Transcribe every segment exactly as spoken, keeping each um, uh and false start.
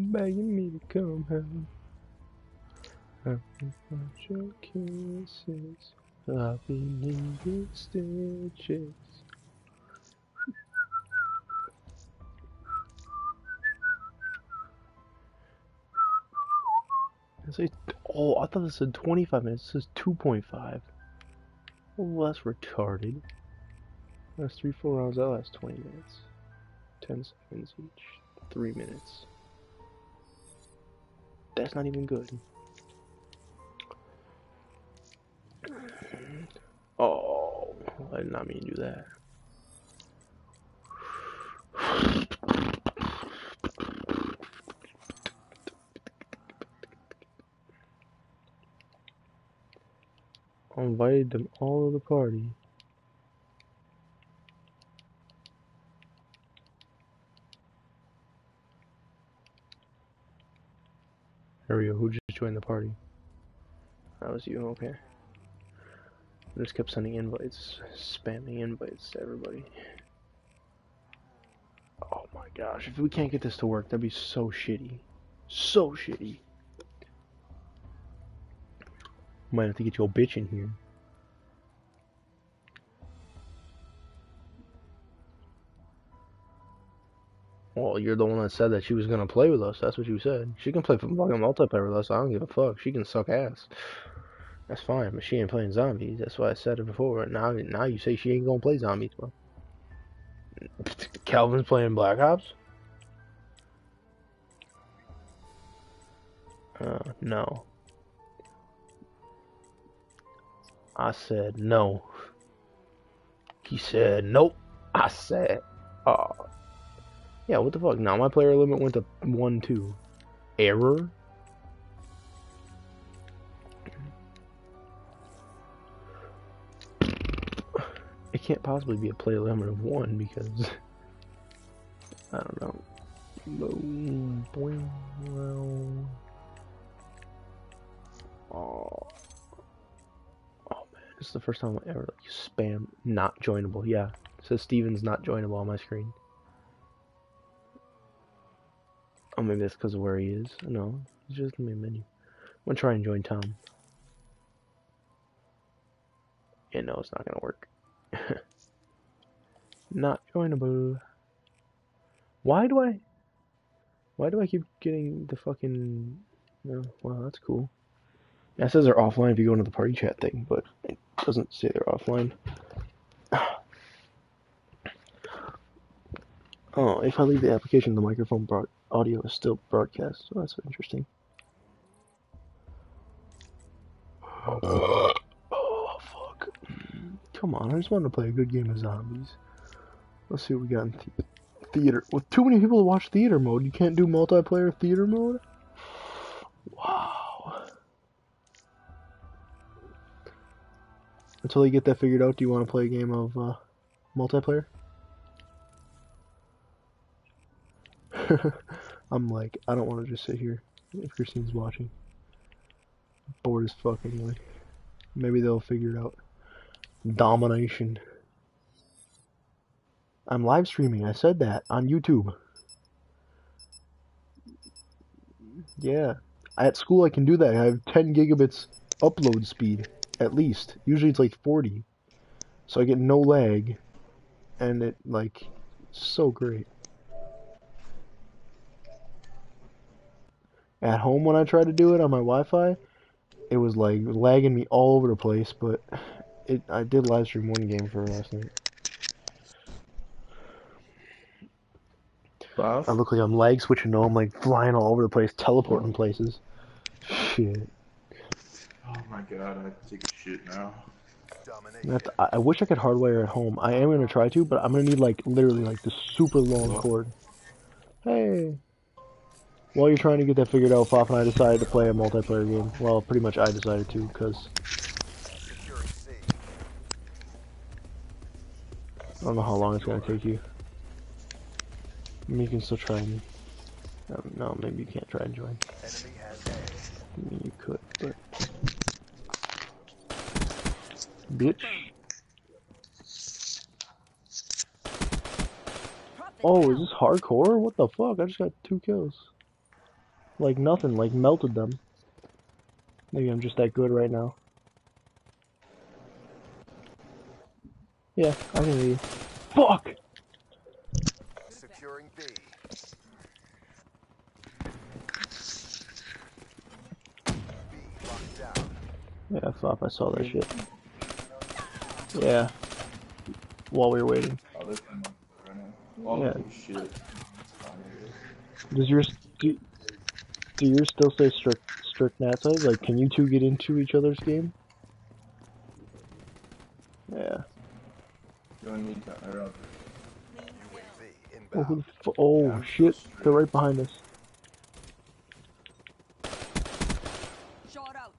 begging me to come home. Happy about your kisses. I've been in good stitches. It's like, oh, I thought it said twenty-five minutes. It says two point five. Well, that's retarded. That's three, four rounds. That lasts twenty minutes. ten seconds each. Three minutes. That's not even good. Oh, I did not mean to do that. I invited them all to the party. There we go. Who just joined the party? That was you, okay. I just kept sending invites, spamming invites to everybody. Oh my gosh, if we can't get this to work, that'd be so shitty. So shitty. Might have to get your bitch in here. Well, you're the one that said that she was gonna play with us. That's what you said. She can play fucking multiplayer with us. I don't give a fuck. She can suck ass. That's fine, but she ain't playing zombies. That's why I said it before. Now, now you say she ain't gonna play zombies, bro. Calvin's playing Black Ops? Uh, no. I said no. He said nope. I said, oh. Yeah, what the fuck? Now my player limit went to one, two. Error? It can't possibly be a player limit of one because I don't know. Oh. Oh man, this is the first time I ever like spam not joinable. Yeah, it says Steven's not joinable on my screen. Oh, maybe that's because of where he is. No, it's just the main menu. I'm gonna try and join Tom. Yeah, no, it's not gonna work. Not joinable. Why do I? Why do I keep getting the fucking? No, wow, that's cool. Yeah, it says they're offline if you go into the party chat thing, but it doesn't say they're offline. Oh, if I leave the application, the microphone broad audio is still broadcast. So that's interesting. Oh fuck! Come on, I just wanted to play a good game of zombies. Let's see what we got in th theater. With too many people to watch theater mode, you can't do multiplayer theater mode? Wow. Until you get that figured out, do you want to play a game of uh, multiplayer? I'm like, I don't want to just sit here if Christine's watching. Bored as fuck anyway. Maybe they'll figure it out. Domination. I'm live streaming, I said that, on YouTube. Yeah. At school I can do that. I have ten gigabits upload speed, at least. Usually it's like forty. So I get no lag. And it, like, so great. At home when I tried to do it on my Wi-Fi, it was like lagging me all over the place, but it I did live stream one game for last night. Five? I look like I'm lag switching though, I'm like flying all over the place, teleporting places. Shit. Oh my god, I have to take a shit now. I, have to, I, I wish I could hardwire at home. I am gonna try to, but I'm gonna need like literally like the super long Hello? cord. Hey. While you're trying to get that figured out, Fop and I decided to play a multiplayer game. Well, pretty much I decided to, because I don't know how long it's gonna take you. Maybe you can still try and... Um, no, maybe you can't try and join. I mean, you could, but... Bitch. Oh, is this hardcore? What the fuck? I just got two kills. Like nothing, like melted them. Maybe I'm just that good right now. Yeah, I can hear you. Fuck! Securing B. B locked down. Yeah, I thought I saw that shit. Yeah. While we were waiting. Oh, they're coming up right now. Oh, Yeah. shit. Does yours do, do yours still say strict strict nat size? Like, can you two get into each other's game? Yeah. You and me, Connor, up. U A V Oh, who inbound. the f- oh Yeah, I'm shit! so strict. They're right behind us. Shot out.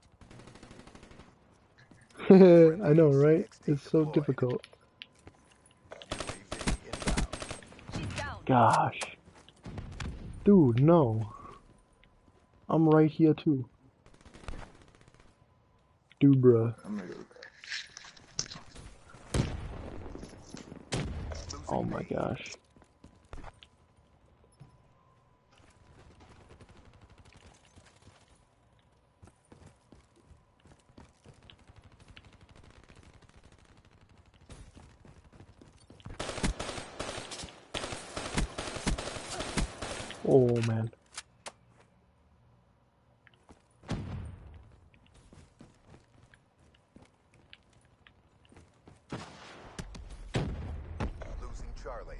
I know, right? It's so deployed. difficult. U A V inbound. She's down. Gosh. Dude, no. I'm right here too. Dude, bruh. I'm gonna go. Losing Oh my B. gosh. Oh man. Losing Charlie.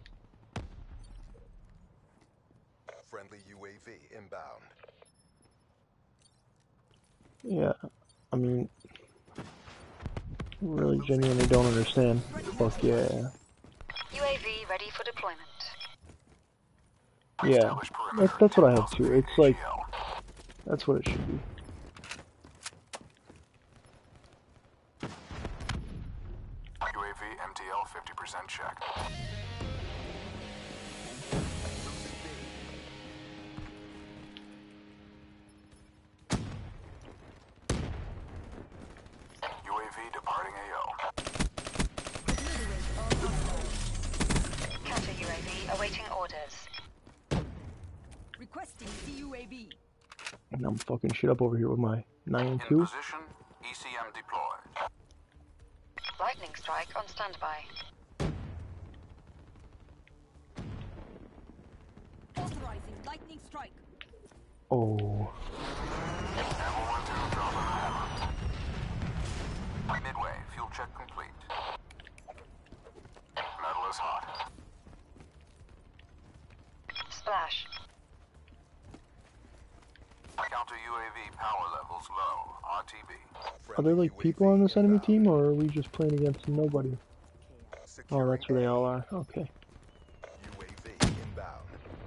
Friendly U A V inbound. Yeah. I mean, really genuinely don't understand. Fuck yeah. U A V ready for deployment. Yeah. That, that's what I have too. It's like, that's what it should be. U A V M T L fifty percent check. U A V departing A O. Counter U A V awaiting orders. Requesting C U A V. And I'm fucking shit up over here with my nine In two. position. E C M deployed. Lightning strike on standby. Authorizing lightning strike. Oh. Ammo one two drop on hammer. Midway. Fuel check complete. Metal is hot. Splash. Counter U A V power levels low. R T B. Are there like people on this enemy team, or are we just playing against nobody? Oh, that's where they all are. Okay. U A V inbound.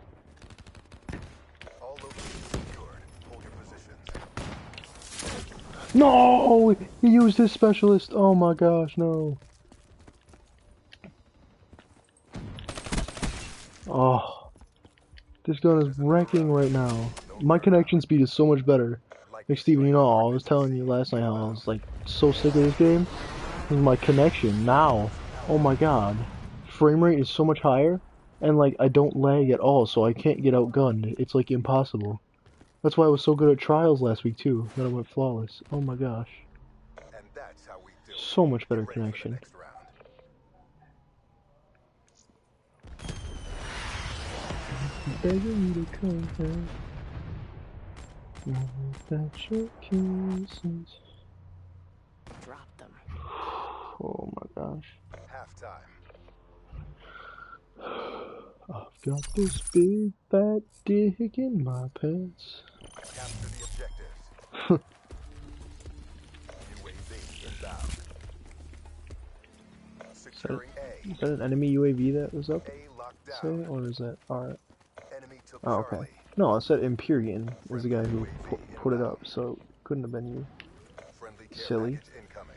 All locations secured. Hold your positions. No! He used his specialist. Oh my gosh, no. Oh. This gun is wrecking right now. My connection speed is so much better. Like, Steven, you know, I was telling you last night how I was, like, so sick of this game. This is my connection now. Oh my god. Frame rate is so much higher, and, like, I don't lag at all, so I can't get outgunned. It's, like, impossible. That's why I was so good at Trials last week, too. That I went flawless. Oh my gosh. And that's how we do it. So much better Get ready for the connection. next round. Begging you to come back. That your kisses. Drop them. Oh my gosh. Halftime. I've got this big fat dick in my pants. Capture the objectives. U A V inbound. Securing A. Is that an enemy U A V that was up? A locked Say, down. or is that our? Enemy took Oh, okay. Charlie. No, I said Empyrean was the guy who pu put it up, so it couldn't have been you. Friendly care Silly. package incoming.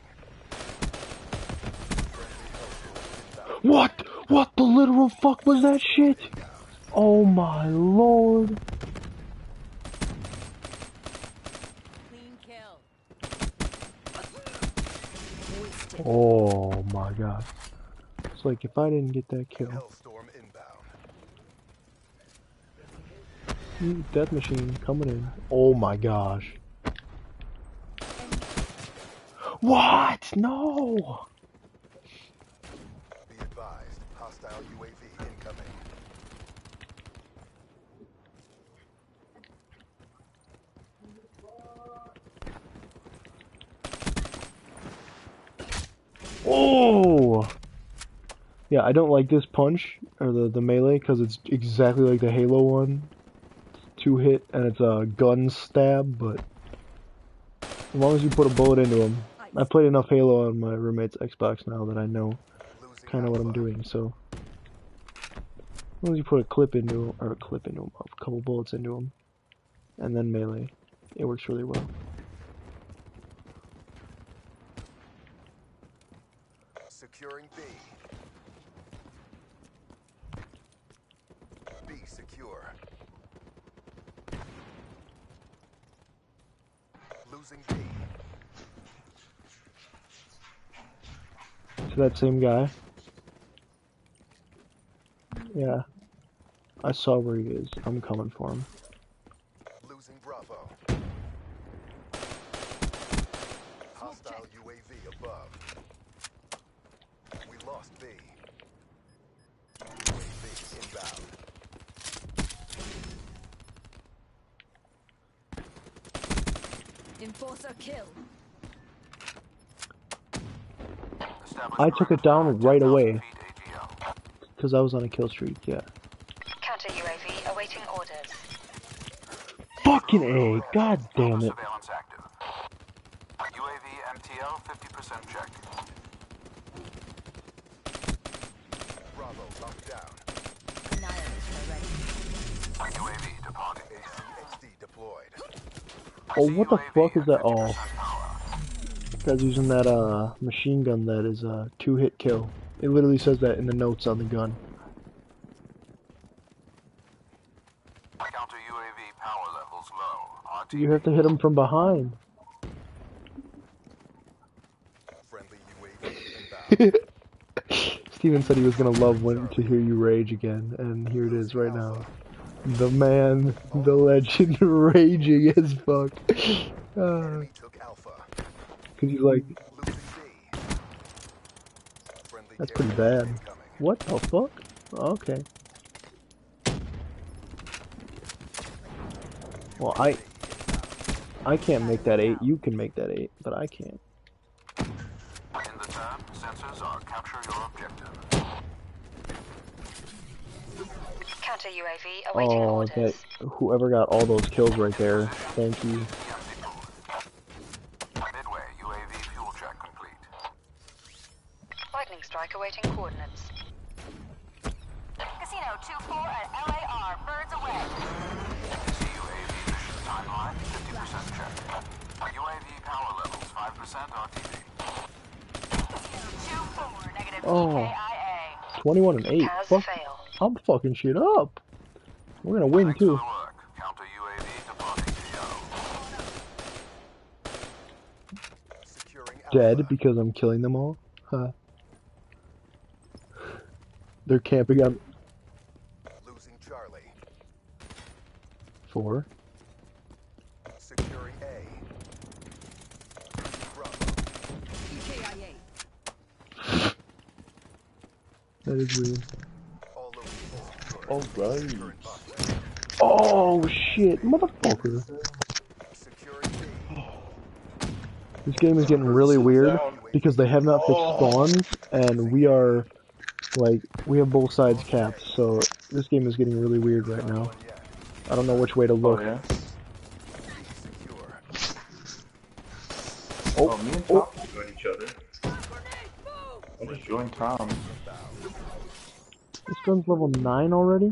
Friendly hostile inbound. What? What the literal fuck was that shit? Oh my lord. Clean kill. Oh my god. It's like if I didn't get that kill. Hellstorm inbound. Mm, Death machine coming in. Oh my gosh. What? No! Be advised, hostile U A V incoming. Oh! Yeah, I don't like this punch, or the, the melee, because it's exactly like the Halo one. Two hit, and it's a gun stab, but as long as you put a bullet into him. I played enough Halo on my roommate's Xbox now that I know Losing kind of what I'm Alpha. doing, so. As long as you put a clip into him, or a clip into him, a couple bullets into him, and then melee, it works really well. Securing B. B secure. Losing B. To that same guy. Yeah. I saw where he is. I'm coming for him. Losing Bravo. Hostile U A V above. We lost B. U A V inbound. Enforcer kill. I took it down right away. Because I was on a kill streak, yeah. Counter U A V awaiting orders. Fucking A! God damn it. Surveillance active. U A V M T L fifty percent check. Bravo locked down. Annihilator ready. U A V departing. A C X D deployed. Oh, what the fuck is that? Oh. Guy's using that, uh, machine gun that is a two-hit kill. It literally says that in the notes on the gun. Counter U A V power levels low. R T You have to hit him from behind. friendly U A V inbound. Steven said he was gonna love when to hear you rage again, and here it is right now. The man, the legend, raging as fuck. Uh, Enemy took Alpha. Cause he's like, Losing B. Friendly that's pretty carrier bad. incoming. What the fuck? Okay. Well, I, I can't make that eight. You can make that eight, but I can't. In the turn, sensors are capture your objective. Counter U A V awaiting Oh, orders. that whoever got all those kills right there. Thank you. Midway, U A V fuel check complete. Lightning strike awaiting coordinates. Casino two four at L A R. Birds away. C U A V mission timeline fifty percent check. U A V power levels five percent R T B. two four negative Oh. E K I A. twenty-one and eight. Has Fuck. fail. I'm fucking shit up. We're gonna win Thanks for too. the work. Counter U A V departing T O. Securing Dead Alpha. because I'm killing them all. Huh. They're camping on Losing Charlie. four. Securing A. Bravo. E K I A. That is weird. All locations All right. current box. Oh shit, motherfucker. Securing B. This game is getting really weird because they have not fixed spawns, and we are like we have both sides capped. So this game is getting really weird right now. One yet. I don't know which way to Oh, look. yeah? B secure. Oh, Oh, me and oh. Tom join each other. I just joined Tom. This gun's level nine already.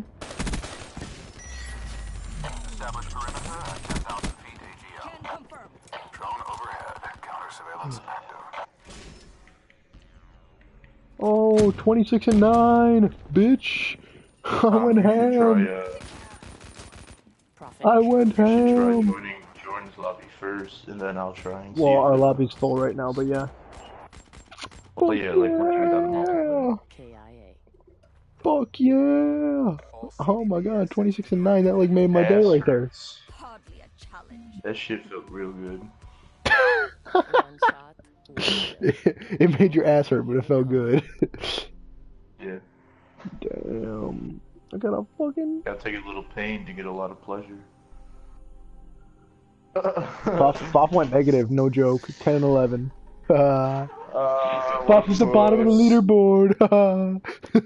Establish perimeter at ten thousand feet A G L. Can confirm. Drone overhead. Counter surveillance active. Oh, twenty-six and nine, bitch. I Tom, went you should ham. try, uh, Profit. I went you should try ham. joining Jordan's lobby first, and then I'll try and see. Well, if our it- lobby's full right now, but yeah. But yeah, like once you're done the multiplayer. K I A. Fuck yeah! Oh my god, twenty-six and nine. That like made my day right there. Ass. Hardly a challenge. That shit felt real good. One shot. One kill. It made your ass hurt, but it felt good. Yeah. Damn. I got a fucking. Gotta take a little pain to get a lot of pleasure. Pop, Pop went negative, no joke. ten and eleven. Uh, Uh, Pop's at the bottom of the leaderboard.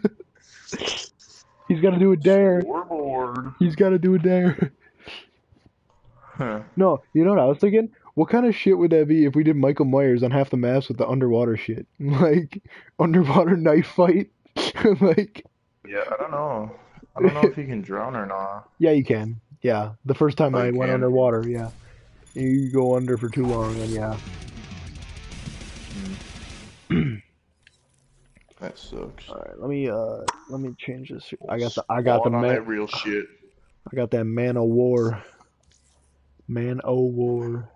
He's gotta do a dare. Scoreboard. He's gotta do a dare. Huh. No, you know what I was thinking? What kind of shit would that be if we did Michael Myers on half the maps with the underwater shit? Like, underwater knife fight? Like, Yeah, I don't know. I don't know if you can drown or not. yeah, you can. Yeah, the first time Oh, I you went can? underwater, yeah. You go under for too long, and yeah. That sucks. Alright, let me, uh, let me change this. I got the, I got the Spawn on man, that real shit. I got that man o' war. Man o' war.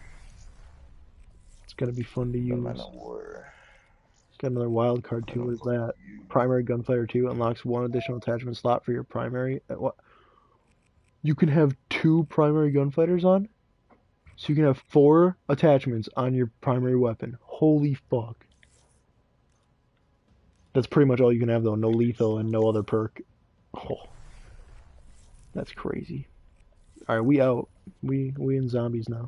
It's gonna be fun to No man use. of war. It's got another wild card too. What is that? Primary Gunfighter two unlocks one additional attachment slot for your primary. uh, What? You can have two primary gunfighters on? So you can have four attachments on your primary weapon. Holy fuck. That's pretty much all you can have though. No lethal and no other perk. Oh. That's crazy. Alright, we out. We we in zombies now.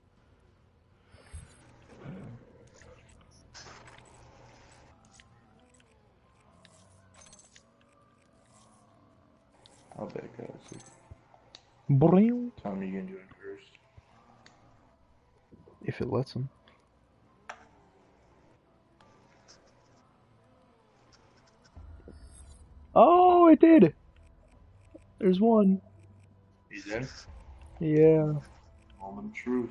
I'll bet, guys. Brown. Tell me you can do it first. If it lets him. Oh, it did! There's one. He's in. Yeah. Moment of truth.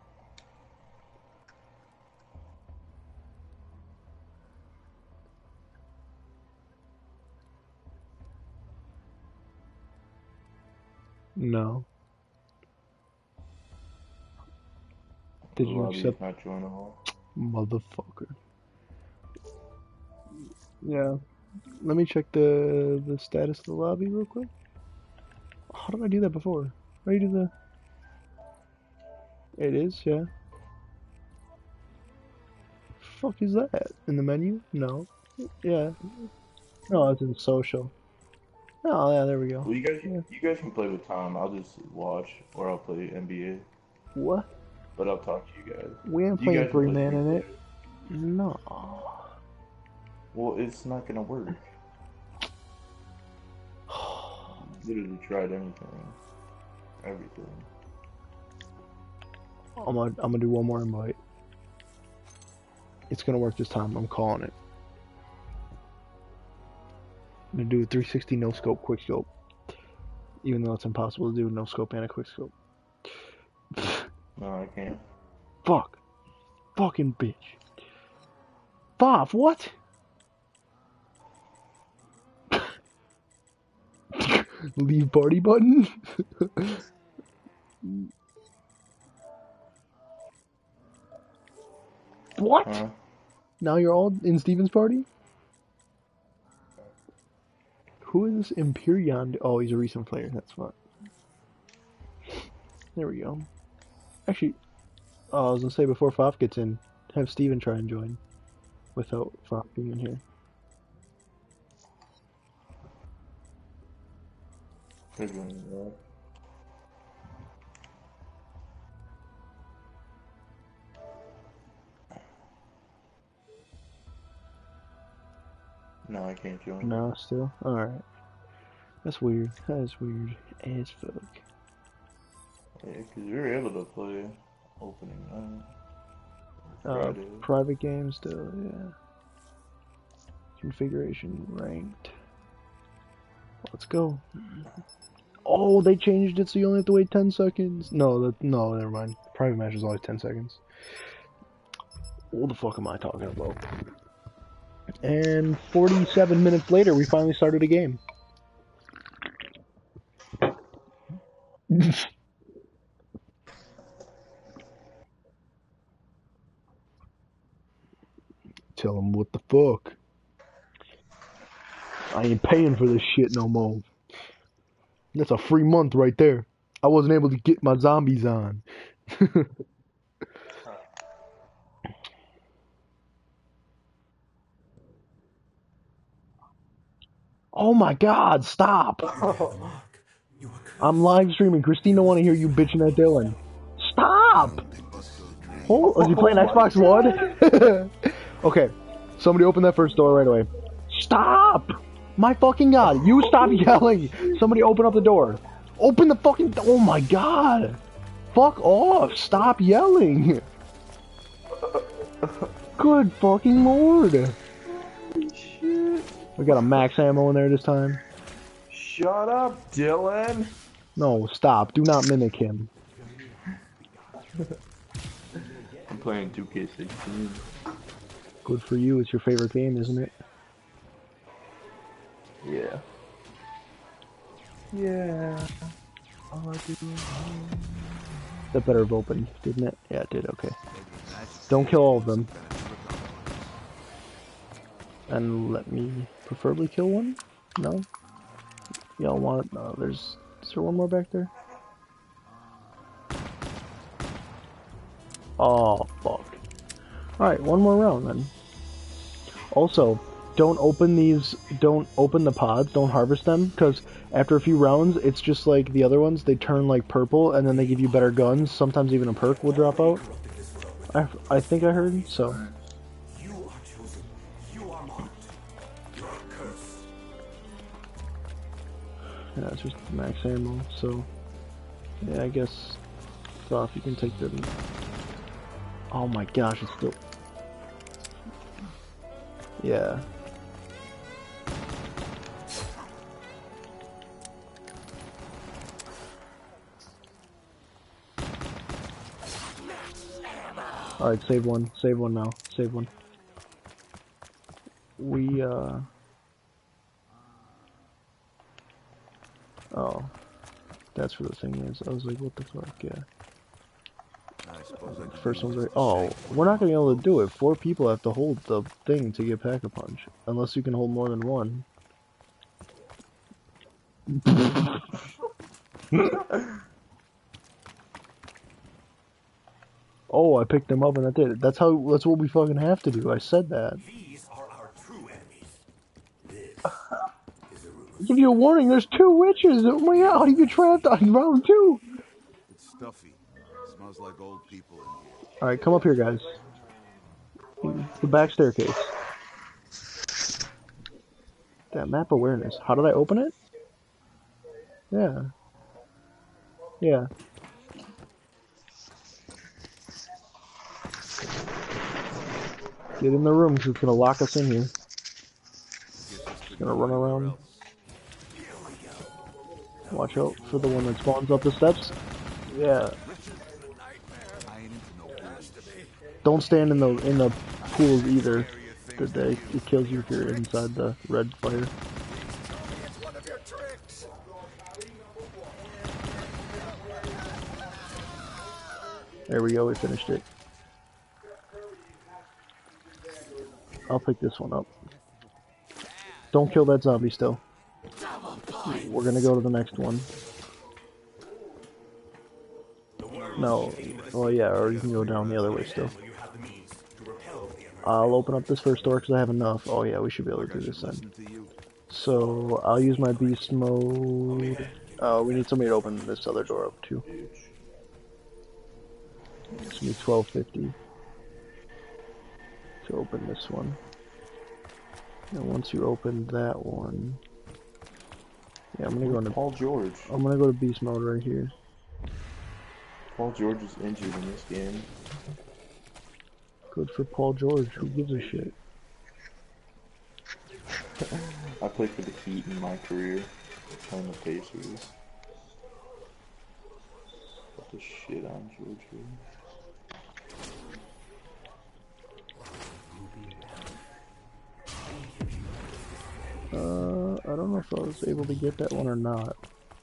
No. Did you Lobby accept? is not joinable. Motherfucker. Yeah. Let me check the the status of the lobby real quick. How did I do that before? How do you do the? It is, yeah. Fuck is that? In the menu? No. Yeah. No, it's in social. Oh yeah, there we go. Well, you guys, Yeah. you guys can play with Tom. I'll just watch, or I'll play N B A. What? But I'll talk to you guys. We ain't You playing guys can three play man in three it. players. No. Well, it's not gonna work. Literally tried anything, everything. I'm gonna I'm gonna do one more invite. It's gonna work this time. I'm calling it. I'm gonna do a three sixty no scope quick scope, even though it's impossible to do no scope and a quick scope. No, I can't. Fuck, fucking bitch. Bob, what? Leave party button. What? Huh? Now you're all in Steven's party? Who is this Imperion? Oh, he's a recent player. That's fine. There we go. Actually, oh, I was gonna say before Fop gets in, have Steven try and join without Fop being in here. Figuring it out. No, I can't join. No, still? Alright. That's weird. That is weird as fuck. Yeah, because you're able to play opening night. Uh, Friday. private game still, yeah. Configuration ranked. Let's go. Oh, they changed it so you only have to wait ten seconds. No, that, no, never mind. Private match is always ten seconds. What the fuck am I talking about? And forty-seven minutes later, we finally started a game. Tell them what the fuck. I ain't paying for this shit no more. That's a free month right there. I wasn't able to get my zombies on. Oh my god, stop! I'm live streaming. Christina want to hear you bitching at Dylan. Stop! Oh, is he playing Oh my Xbox One? Okay, somebody open that first door right away. Stop! My fucking god, you stop yelling! Somebody open up the door. Open the fucking... Oh my god! Fuck off! Stop yelling! Good fucking lord! Shit. We got a max ammo in there this time. Shut up, Dylan. No, stop. Do not mimic him. I'm playing two K sixteen. Good for you. It's your favorite game, isn't it? Yeah. Yeah. All I do. That better have opened, didn't it? Yeah, it did. Okay. Don't kill all of them. And let me preferably kill one? No? Y'all want it? No, there's... Is there one more back there? Oh, fuck. Alright, one more round then. Also, don't open these... Don't open the pods, don't harvest them, because after a few rounds, it's just like the other ones, they turn like purple, and then they give you better guns. Sometimes even a perk will drop out. I, I think I heard, so... Yeah, it's just max ammo, so... Yeah, I guess... Stuff, you can take them. Oh my gosh, it's still... Yeah. Alright, save one. Save one now. Save one. We, uh... Oh. That's where the thing is. I was like, what the fuck, yeah. First one's right. Oh, we're not gonna be able to do it. Four people have to hold the thing to get Pack-a-Punch. Unless you can hold more than one. Oh, I picked them up and that did it. That's how, that's what we fucking have to do. I said that. These are our true enemies. This is a rumor. Give you a warning, there's two witches! Oh my god, how do you get trapped on round two? It's stuffy. Smells like old people in here. Alright, come up here, guys. The back staircase. That map awareness. How did I open it? Yeah. Yeah. Get in the room, 'cause it's gonna lock us in here. It's gonna run around. Watch out for the one that spawns up the steps. Yeah. Don't stand in the in the pools either. That they it kills you if you're inside the red fire. There we go. We finished it. I'll pick this one up. Don't kill that zombie still. We're gonna go to the next one. No. Well, yeah, or you can go down the other way still. I'll open up this first door because I have enough. Oh yeah, we should be able to do this then. So, I'll use my beast mode. Oh, we need somebody to open this other door up too. It's gonna be twelve fifty to open this one. And once you open that one... Yeah, I'm gonna go into... Paul George. I'm gonna go to beast mode right here. Paul George is injured in this game. Good for Paul George, who gives a shit? I played for the Heat in my career, playing the Pacers. What the shit on George here? Uh, I don't know if I was able to get that one or not.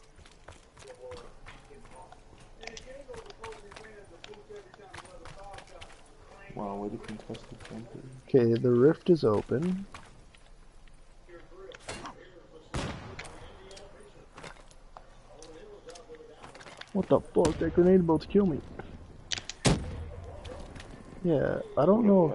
Wow, way to contest the temper. Okay, the rift is open. What the fuck? That grenade about to kill me. Yeah, I don't know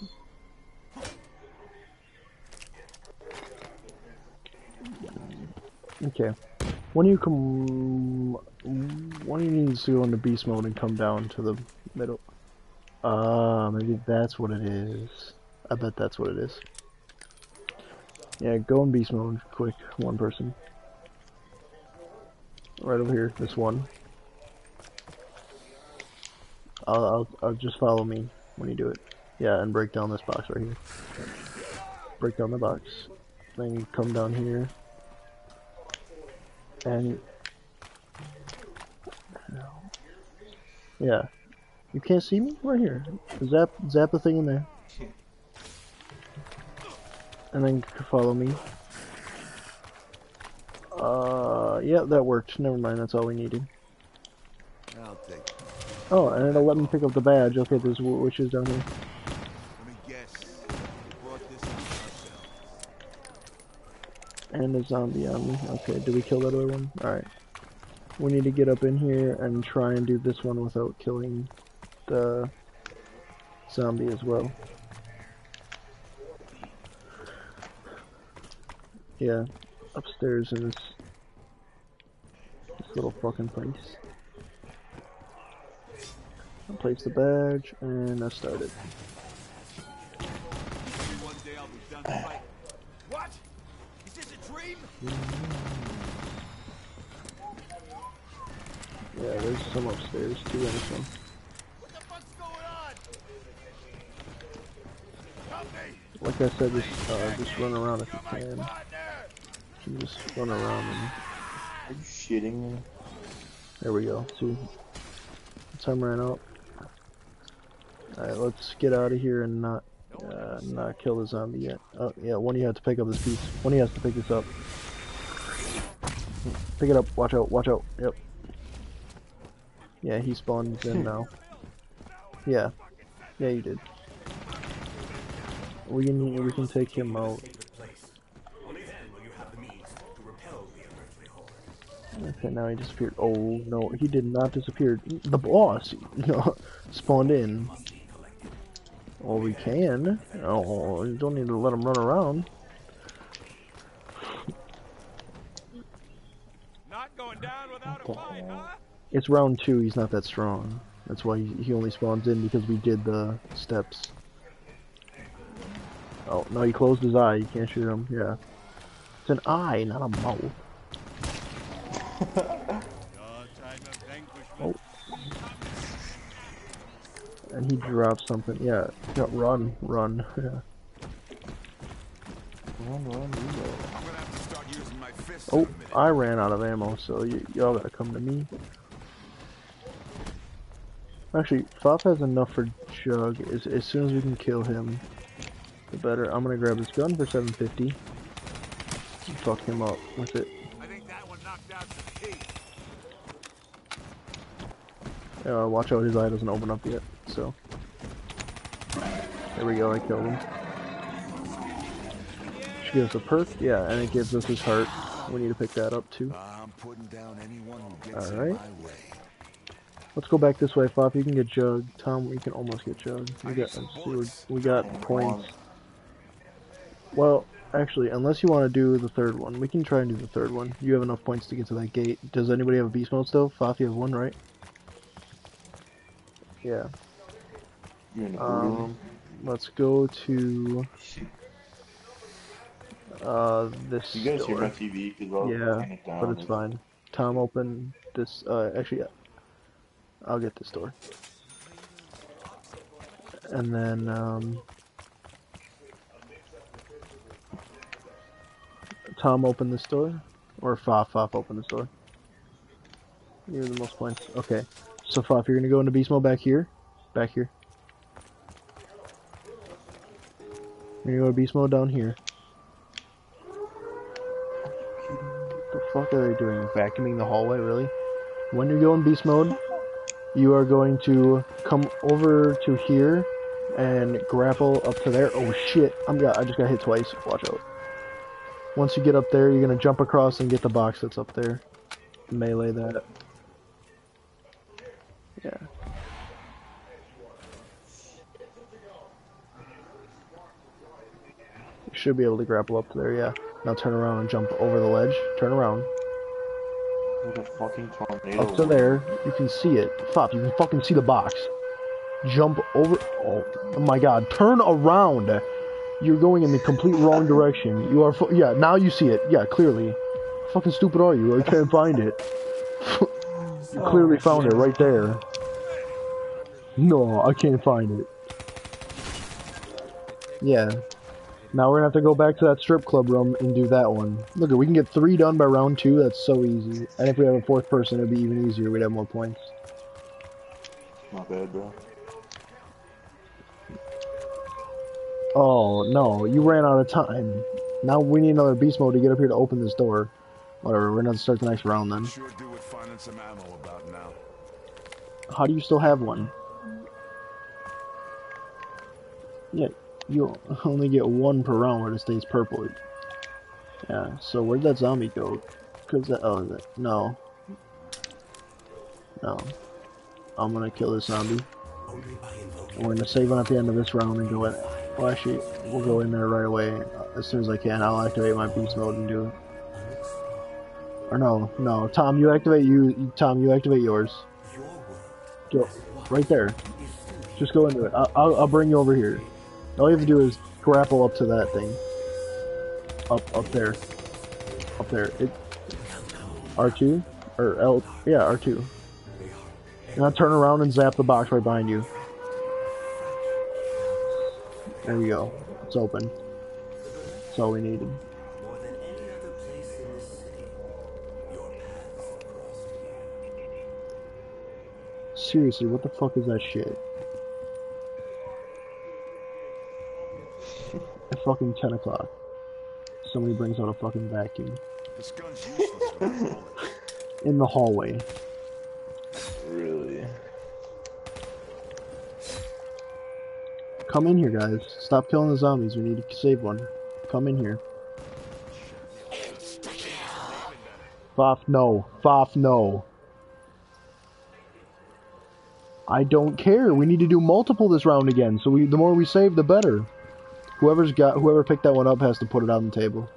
if... Okay. When you come... One of you needs to go into beast mode and come down to the middle. Ah, uh, maybe that's what it is. I bet that's what it is. Yeah, go in beast mode, quick, one person. Right over here, this one. I'll, I'll, I'll just follow me when you do it. Yeah, and break down this box right here. Break down the box. Then you come down here. And... Yeah. You can't see me? Right here. Zap, zap the thing in there. And then follow me. Uh, yeah, that worked. Never mind, that's all we needed. I'll take it. Oh, and it'll let me pick up the badge. Okay, there's witches down here. Let me guess. We brought this on ourselves. And a zombie on me. Okay, did we kill that other one? Alright. We need to get up in here and try and do this one without killing the zombie as well. Yeah, upstairs in this, this little fucking place. I'll place the badge, and I started. One day I'll be done fighting. What? Is this a dream? Yeah, there's some upstairs too in this one. What the fuck's going on? Help me! Like I said, just, uh, just run around if you can. You can just run around and... Are you shitting me? There we go. See? Time ran out. Alright, let's get out of here and not uh, not kill the zombie yet. Oh, yeah, one of you have to pick up this piece. One of you has to pick this up. Pick it up. Watch out. Watch out. Yep. Yeah, he spawned in now. Yeah. Yeah, you did. We can, we can take him out. Okay, now he disappeared. Oh, no, he did not disappear. The boss, you know, spawned in. Well, we can. Oh, you don't need to let him run around. Not going down without a fight, huh? It's round two, he's not that strong. That's why he, he only spawns in, because we did the steps. Oh, no, he closed his eye. You can't shoot him. Yeah. It's an eye, not a mouth. Oh. And he dropped something. Yeah. Yeah, run, run. Yeah. Run, run, I'm gonna have to start using my fists Oh, in a minute. I ran out of ammo, so y'all gotta come to me. Actually, Fop has enough for Jug. As, as soon as we can kill him, the better. I'm gonna grab his gun for seven fifty. And fuck him up with it. I think that one knocked out some teeth. Uh, watch out, his eye doesn't open up yet. So there we go. I killed him. Should give us a perk, yeah, and it gives us his heart. We need to pick that up too. I'm putting down anyone who gets All in right. my way. Let's go back this way, Fop. You can get Jug. Tom, you can almost get Jug. We got, let's see, we're, we got points. Well, actually, unless you want to do the third one, we can try and do the third one. You have enough points to get to that gate. Does anybody have a beast mode still? Fop, you have one, right? Yeah. You're in the Um, room. Let's go to uh this You guys hear door. my T V? Cause I'll Yeah, hang it down. but it's fine. Tom, open this. Uh, actually, yeah. I'll get this door. And then, um... Tom, open this door. Or Fop, Fop, open this door. You're the most points. Okay. So, Fop, you're gonna go into beast mode back here. Back here. You're gonna go to beast mode down here. What the fuck are they doing? Vacuuming the hallway, really? When you go in beast mode, you are going to come over to here and grapple up to there. Oh shit! I'm got. I just got hit twice. Watch out. Once you get up there, you're gonna jump across and get the box that's up there. Melee that. Yeah. You should be able to grapple up to there, yeah. Now turn around and jump over the ledge. Turn around. Like a fucking tornado. Up to there. You can see it. Fuck, you can fucking see the box. Jump over. Oh, oh my god. Turn around. You're going in the complete wrong direction. You are. Fu yeah, now you see it. Yeah, clearly. How fucking stupid are you? I can't find it. You clearly found it right there. No, I can't find it. Yeah. Now we're gonna have to go back to that strip club room and do that one. Look, we can get three done by round two. That's so easy. And if we have a fourth person, it'd be even easier. We'd have more points. Not bad, bro. Oh, no. You ran out of time. Now we need another beast mode to get up here to open this door. Whatever, we're gonna have to start the next round then. Sure do with finding some ammo about now. How do you still have one? Yeah, you only get one per round where it stays purple. Yeah, so where'd that zombie go? Cause that, oh, that, no. No. I'm gonna kill this zombie. And we're gonna save one at the end of this round and go in. Well, actually, we'll go in there right away. As soon as I can, I'll activate my beast mode and do it. Or no, no. Tom, you activate you. Tom, you activate yours. Go. Right there. Just go into it. I'll, I'll, I'll bring you over here. All you have to do is grapple up to that thing. Up, up there. Up there. It. R two? Or L. Yeah, R two. Now turn around and zap the box right behind you. There you go. It's open. That's all we needed. More than any other place in the city, your paths crossed here. Seriously, what the fuck is that shit? At fucking ten o'clock. Somebody brings out a fucking vacuum. This gun's useless without bullets. In the hallway. Really? Come in here, guys. Stop killing the zombies. We need to save one. Come in here. Faf, no. Faf, no. I don't care. We need to do multiple this round again. So we, the more we save, the better. Whoever's got, whoever picked that one up has to put it on the table.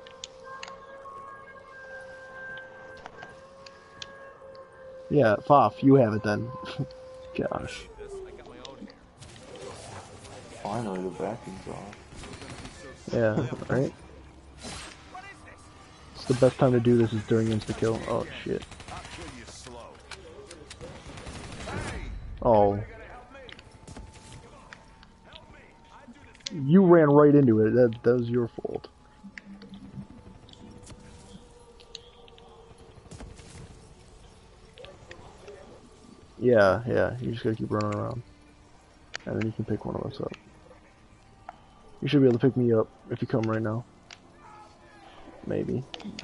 Yeah, Faf, you have it then. Gosh. Finally, the vacuum's off. Yeah, right? It's the best time to do this is during insta-kill. Oh, shit. Oh. You ran right into it. That, that was your fault. Yeah, yeah. You just gotta keep running around. And then you can pick one of us up. You should be able to pick me up if you come right now. Maybe.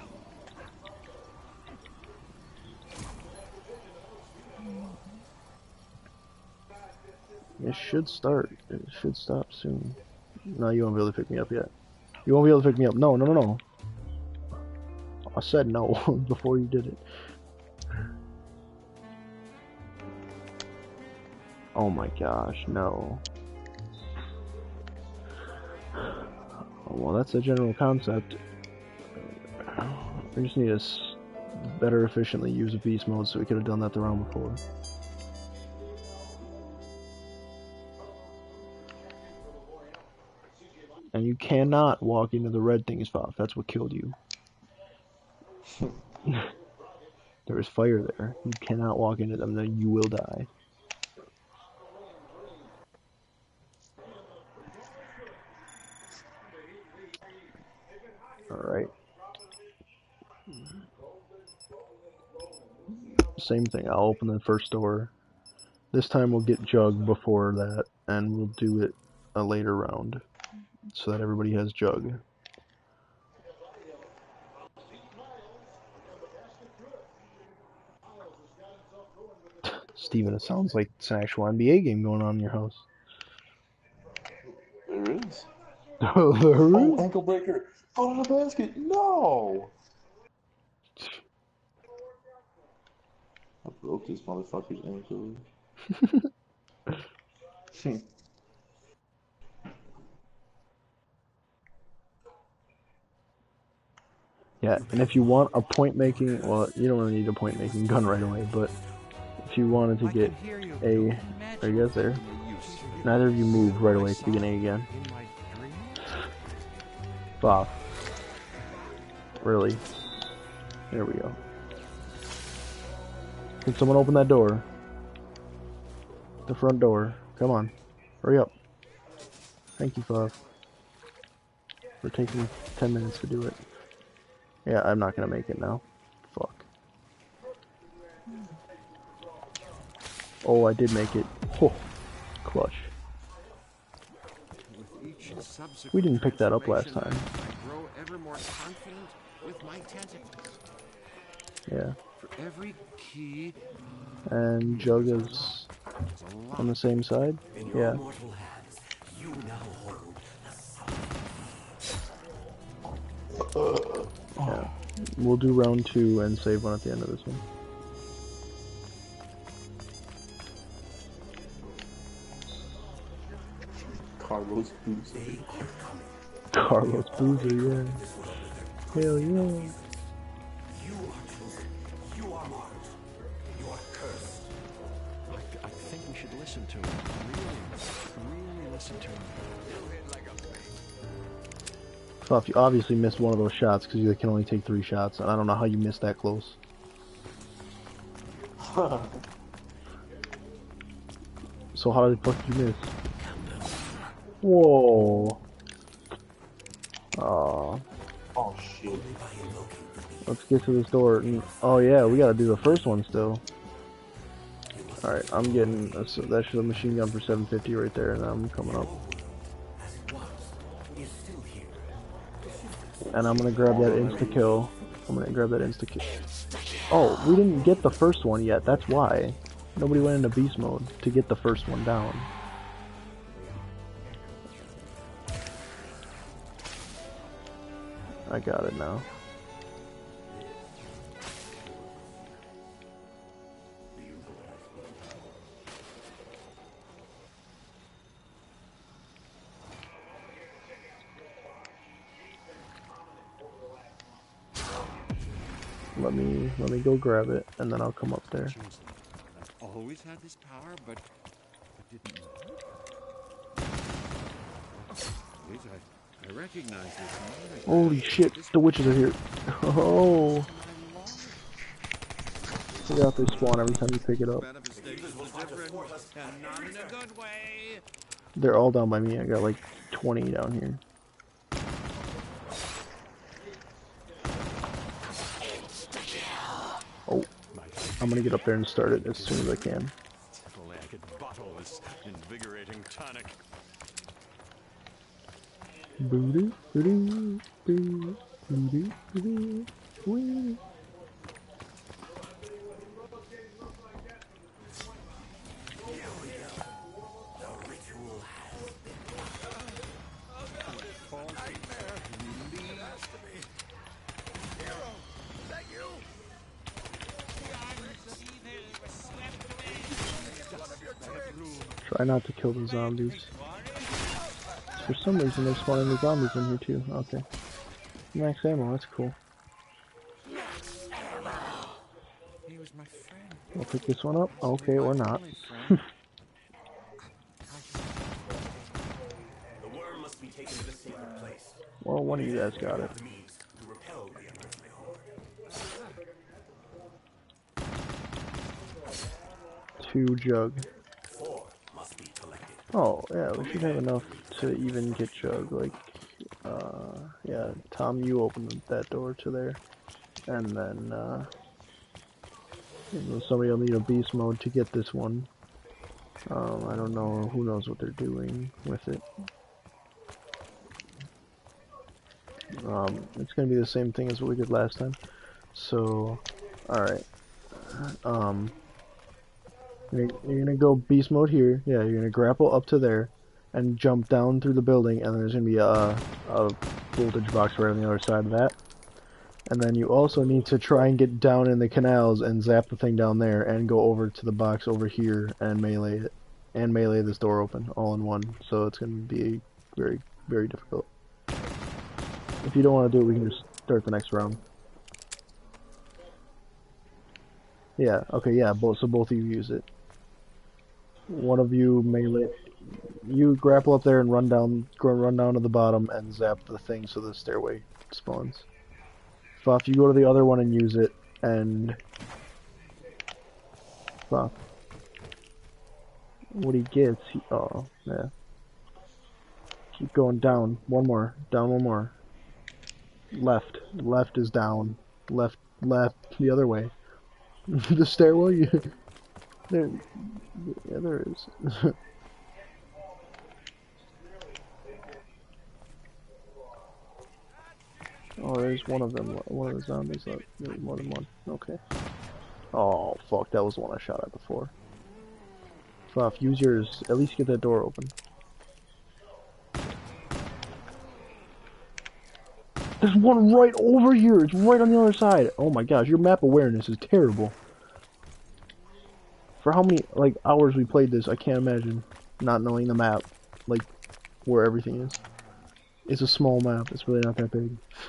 It should start. It should stop soon. No, you won't be able to pick me up yet. You won't be able to pick me up. No, no, no, no. I said no before you did it. Oh my gosh, no. Well, that's a general concept. We just need to s better efficiently use a beast mode, so we could have done that the round before. And you cannot walk into the red things, Faf. That's what killed you. There is fire there. You cannot walk into them, then you will die. Alright. Same thing, I'll open the first door. This time we'll get Jug before that, and we'll do it a later round, so that everybody has Jug. Steven, it sounds like it's an actual N B A game going on in your house. There is. There Oh, is? ankle breaker. Go to the basket. No. I broke this motherfucker's ankle. Yeah, and if you want a point making, well, you don't really need a point making gun right away, but if you wanted to get a, are you guys there? Neither of you move right away at the beginning again. Bob. Really? There we go. Can someone open that door? The front door. Come on. Hurry up. Thank you, Bob. For taking ten minutes to do it. Yeah, I'm not gonna make it now. Fuck. Oh, I did make it. Oh, clutch. We didn't pick that up last time. I grow ever more confident with my tentacles. Yeah. For every key And Jug is on the same side? In your Yeah. mortal hands, you now hold Yeah. We'll do round two and save one at the end of this one. Carlos Boozer. Carlos Boozer, yeah. Hell yeah. you are chosen. You are marked. You are cursed. I, I think we should listen to him. Really, really listen to him. Well, if you obviously missed one of those shots because you can only take three shots, and I don't know how you missed that close. So how the fuck did you miss? Whoa. Aw. Oh shit. Let's get to this door. Oh yeah, we gotta do the first one still. Alright, I'm getting a, so that's a machine gun for seven fifty right there, and I'm coming up. And I'm gonna grab that insta kill. I'm gonna grab that insta kill. Oh, we didn't get the first one yet. That's why nobody went into beast mode to get the first one down. I got it now. Let me let me go grab it, and then I'll come up there. I've always had this power, but I didn't know. Wait, I, I recognize this. Holy shit, the witches are here. Oh. Forgot they spawn every time you pick it up. They're all down by me. I got like twenty down here. Oh, I'm gonna get up there and start it as soon as I can. If only I could bottle this invigorating tonic. Boo-doo, boo-doo, boo, boo-doo, boo-doo, wee. Try not to kill the zombies. For some reason they're spawning the zombies in here too. Okay. Max ammo, that's cool. He was my friend. I'll pick this one up. Okay, or not. The worm must be taken to the sacred place. Well, one of you guys got it. The means to repel the unearthly horde. Two jug. Four must be collected. Oh, yeah, we should have enough to even get Jug. Like, uh, yeah, Tom, you open that door to there. And then, uh, you know, somebody will need a beast mode to get this one. Um, I don't know, who knows what they're doing with it. Um, it's gonna be the same thing as what we did last time. So, alright. Um... You're, you're gonna go beast mode here. Yeah, you're gonna grapple up to there, and jump down through the building, and there's gonna be a, a voltage box right on the other side of that. And then you also need to try and get down in the canals and zap the thing down there and go over to the box over here and melee it. And melee this door open all in one. So it's going to be very, very difficult. If you don't want to do it, we can just start the next round. Yeah, okay, yeah, both, so both of you use it. One of you melee, you grapple up there and run down, go run down to the bottom and zap the thing so the stairway spawns. Fuff, you go to the other one and use it, and Fuff. What he gets, he, oh, yeah. Keep going down, one more, down one more. Left, left is down, left, left, the other way. The stairwell, you, there, yeah, there is. Oh, there's one of them, one of the zombies, uh, there's more than one, okay. Oh, fuck, that was the one I shot at before. Fuff, use yours, at least get that door open. There's one right over here, it's right on the other side. Oh my gosh, your map awareness is terrible. For how many, like, hours we played this, I can't imagine not knowing the map, like, where everything is. It's a small map, it's really not that big.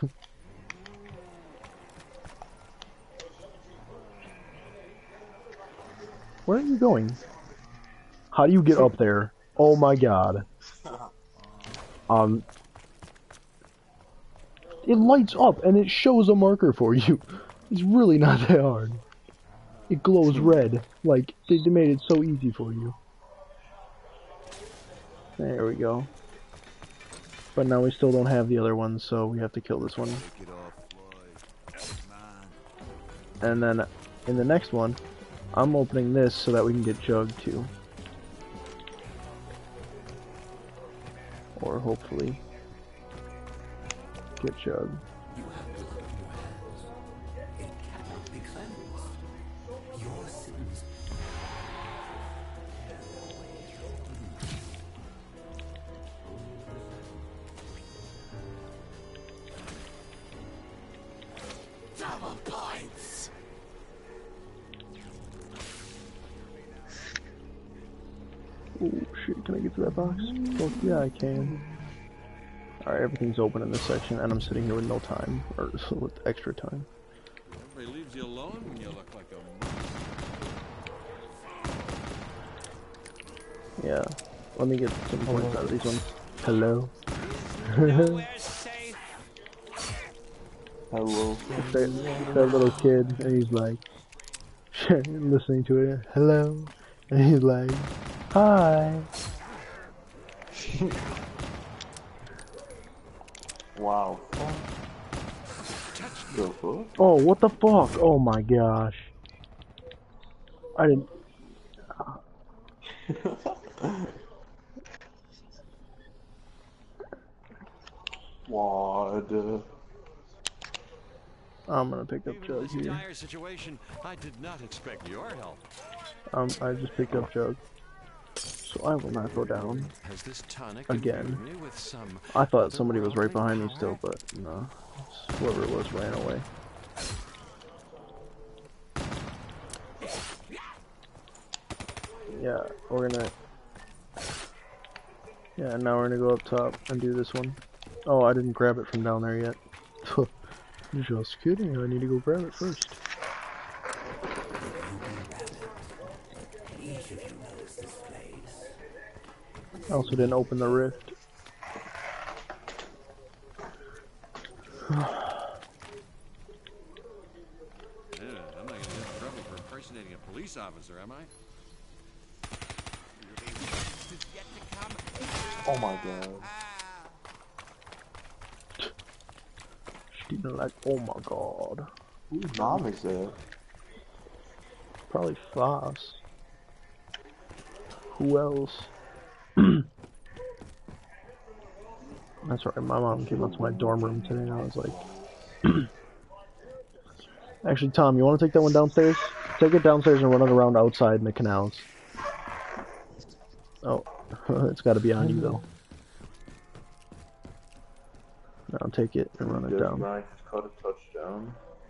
Where are you going? How do you get up there? Oh my god. Um, it lights up and it shows a marker for you. It's really not that hard. It glows red. Like, they made it so easy for you. There we go. But now we still don't have the other one, so we have to kill this one. And then in the next one, I'm opening this so that we can get Jug too. Or hopefully get Jug. You have blood on your hands. It cannot be cleansed. Your sins. Double points. Oh shit, can I get to that box? Well, yeah, I can. Alright, everything's open in this section, and I'm sitting here with no time, or with extra time. Everybody leaves you alone when you look like a... Yeah. Let me get some points out of these ones. Hello? Hello. that, that little kid, and he's like, listening to it, hello? And he's like, hi! Wow. The fuck? Oh, what the fuck? Oh my gosh. I didn't... What? I'm gonna pick up Even in Jug this here. dire situation, I did not expect your help. Um, I just picked up Jug. So I will not go down. Has this tonic Again. imbued me with some I thought somebody was right otherworldly behind me power? still, but no. Whoever it was ran away. Yeah, we're gonna... Yeah, now we're gonna go up top and do this one. Oh, I didn't grab it from down there yet. Just kidding, I need to go grab it first. Each of you knows this place. I also didn't open the rift. Yeah, I'm not gonna get in trouble for impersonating a police officer, am I? Oh my god. She didn't like, oh my god. Whose mom is that? Probably Foss. Who else? That's right, my mom came up to my dorm room today and I was like... Actually, Tom, you want to take that one downstairs? Take it downstairs and run it around outside in the canals. Oh, it's got to be on you though. Now take it and run it Just down. Ryan just caught a touchdown. down.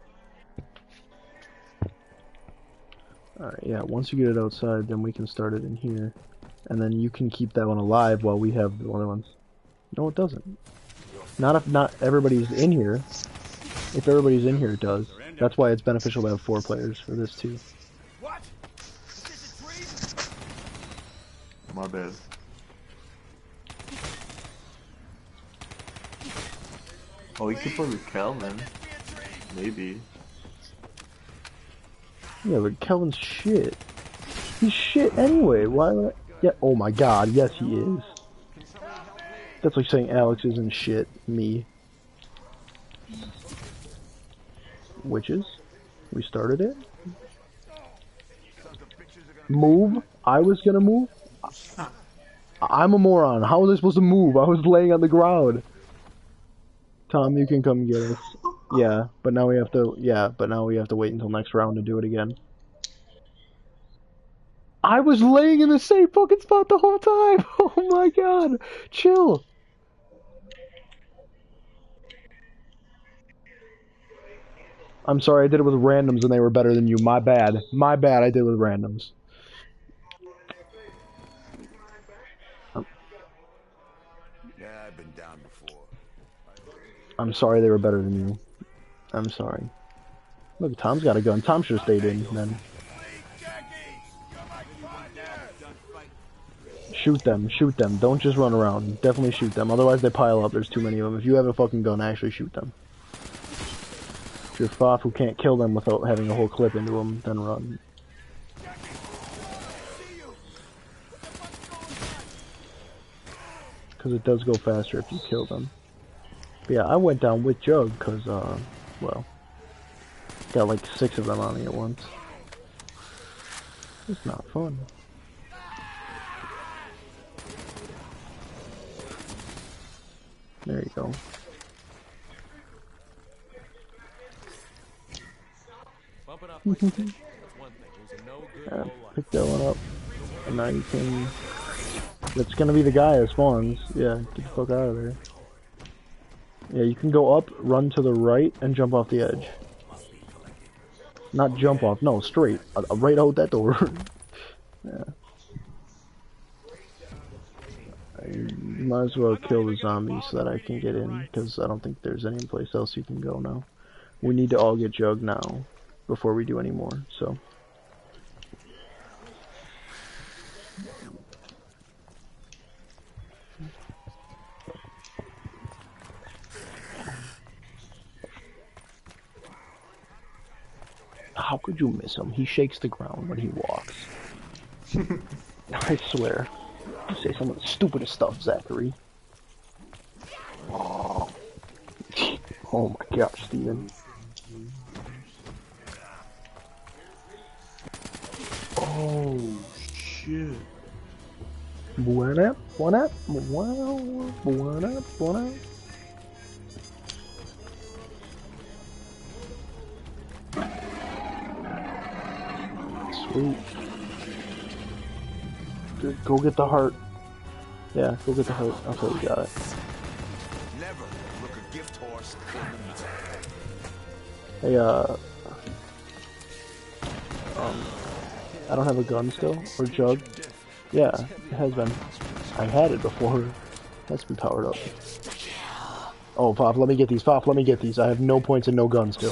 Alright, yeah, once you get it outside, then we can start it in here. And then you can keep that one alive while we have the other ones. No, it doesn't. Not if not everybody's in here. If everybody's in here, it does. That's why it's beneficial to have four players for this too. What? Is this a dream? My bad. Oh, we could play with Calvin. Maybe. Yeah, but Kelvin's shit. He's shit anyway. Why would I... Yeah, oh my god, yes he is. That's like saying Alex isn't shit. Me. Witches? We started it? Move? I was gonna move? I'm a moron. How was I supposed to move? I was laying on the ground. Tom, you can come get us. Yeah, but now we have to, yeah, but now we have to wait until next round to do it again. I was laying in the same fucking spot the whole time! Oh my god! Chill! I'm sorry, I did it with randoms and they were better than you. My bad. My bad, I did it with randoms. Yeah, I've been down before. I'm sorry they were better than you. I'm sorry. Look, Tom's got a gun. Tom should have stayed in then. Shoot them, shoot them. Don't just run around. Definitely shoot them. Otherwise they pile up. There's too many of them. If you have a fucking gun, actually shoot them. If you're F O F who can't kill them without having a whole clip into them, then run. Because it does go faster if you kill them. But yeah, I went down with Jug because, uh, well, got like six of them on me at once. It's not fun. There you go. Yeah, pick that one up. And now you can... It's gonna be the guy that spawns. Yeah, get the fuck out of there. Yeah, you can go up, run to the right, and jump off the edge. Not jump off, no, straight. Uh, right out that door. Yeah. You might as well kill the zombies so that I can get in, because I don't think there's any place else you can go now. We need to all get Jug now, before we do any more, so... How could you miss him? He shakes the ground when he walks. I swear. You say some of the stupidest stuff, Zachary. Oh, oh my gosh, Steven. Oh, shit. What up? What up? What up? What up? What up? Sweet. Good. Go get the heart. Yeah, go get the heart. Okay, you got it. Never look a gift horse in the Hey, uh... Um... I don't have a gun still? Or Jug? Yeah, it has been. I had it before. That's been powered up. Oh, Pop, let me get these. Pop, let me get these. I have no points and no gun still.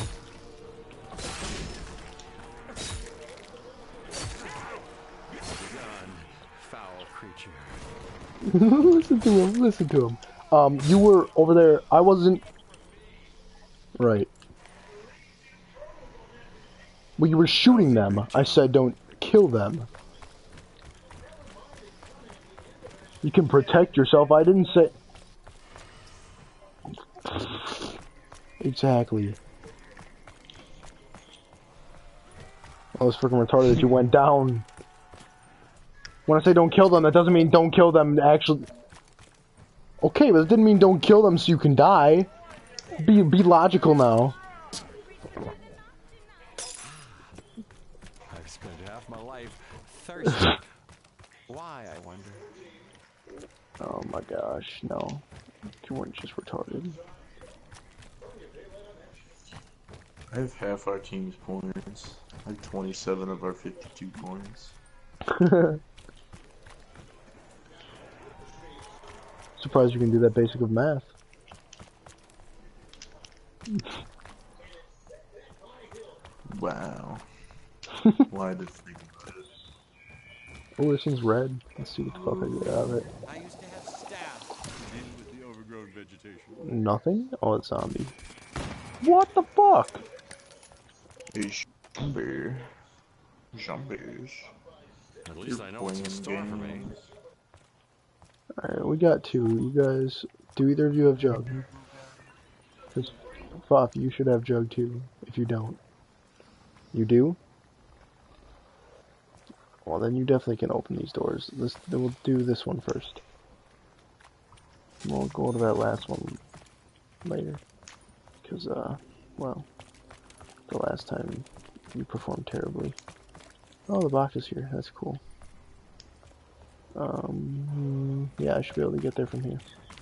Listen to him, listen to him. Um, you were over there, I wasn't... Right. Well, you were shooting them. I said don't kill them. You can protect yourself, I didn't say... Exactly. I was freaking retarded that you went down. When I say don't kill them, that doesn't mean don't kill them actually. Okay, but it didn't mean don't kill them so you can die. Be be logical now. I've spent half my life thirsty. Why, I wonder? Oh my gosh, no. You weren't just retarded. I have half our team's points. I have twenty-seven of our fifty-two points. Surprised you can do that basic of math. Wow. Why did think about it? Oh, this one's red. Let's see what the fuck I get out of it. I used to have staff to deal with the overgrown vegetation. Nothing? Oh, it's zombie. What the fuck? A zombie. Zombies. At least I know what's in store for me. Alright, we got two. You guys, do either of you have Jug? Because, Fop, you should have Jug too, if you don't. You do? Well, then you definitely can open these doors. Let's, then we'll do this one first. We'll go to that last one later. Because, uh, well, the last time you performed terribly. Oh, the box is here. That's cool. Um, yeah, I should be able to get there from here.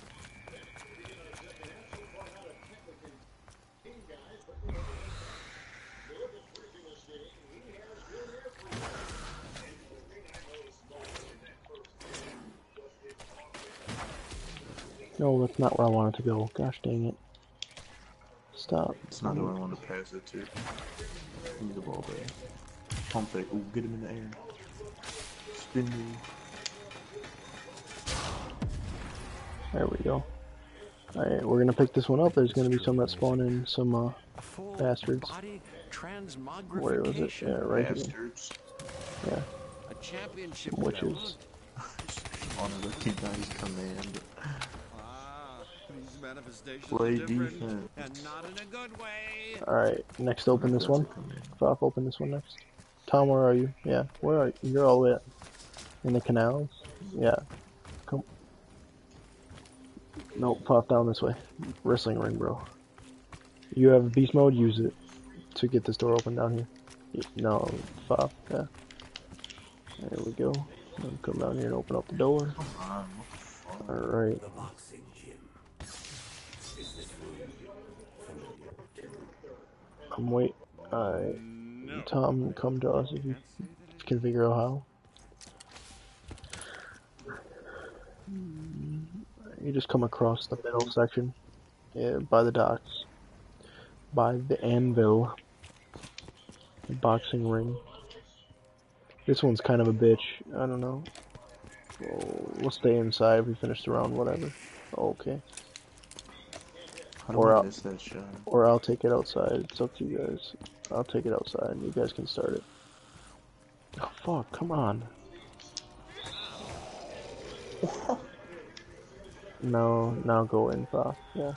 No, that's not where I wanted to go. Gosh dang it. Stop. It's not who I want to pass it to. Give the ball back. Pump it. Ooh, get him in the air. Spin me. There we go. Alright, we're gonna pick this one up. There's gonna be some that spawn in, some uh, bastards. Where was it? Yeah, right Bastards. here. Yeah. A championship Some witches. On a recognized command. Ah, these manifestations Play are different, defense. and not in a good way. Alright, next open this one. Fop, open this one next. Tom, where are you? Yeah, where are you? You're all the way up. In the canals? Yeah. Come. Nope, pop down this way. Wrestling ring, bro. You have beast mode, use it to get this door open down here. No, Fop, yeah. There we go. Then come down here and open up the door. Alright. The boxing gym. Is this room familiar? I'm wait. Alright. Tom, come to us if you can figure out how. You just come across the middle section. Yeah, by the docks. By the anvil. The boxing ring. This one's kind of a bitch. I don't know. Oh, we'll stay inside if we finish the round, whatever. Okay. How do Or I I'll, miss that shot? or I'll take it outside. It's up to you guys. I'll take it outside. You guys can start it. Oh fuck! Come on. No, now go in, Fop. Yeah.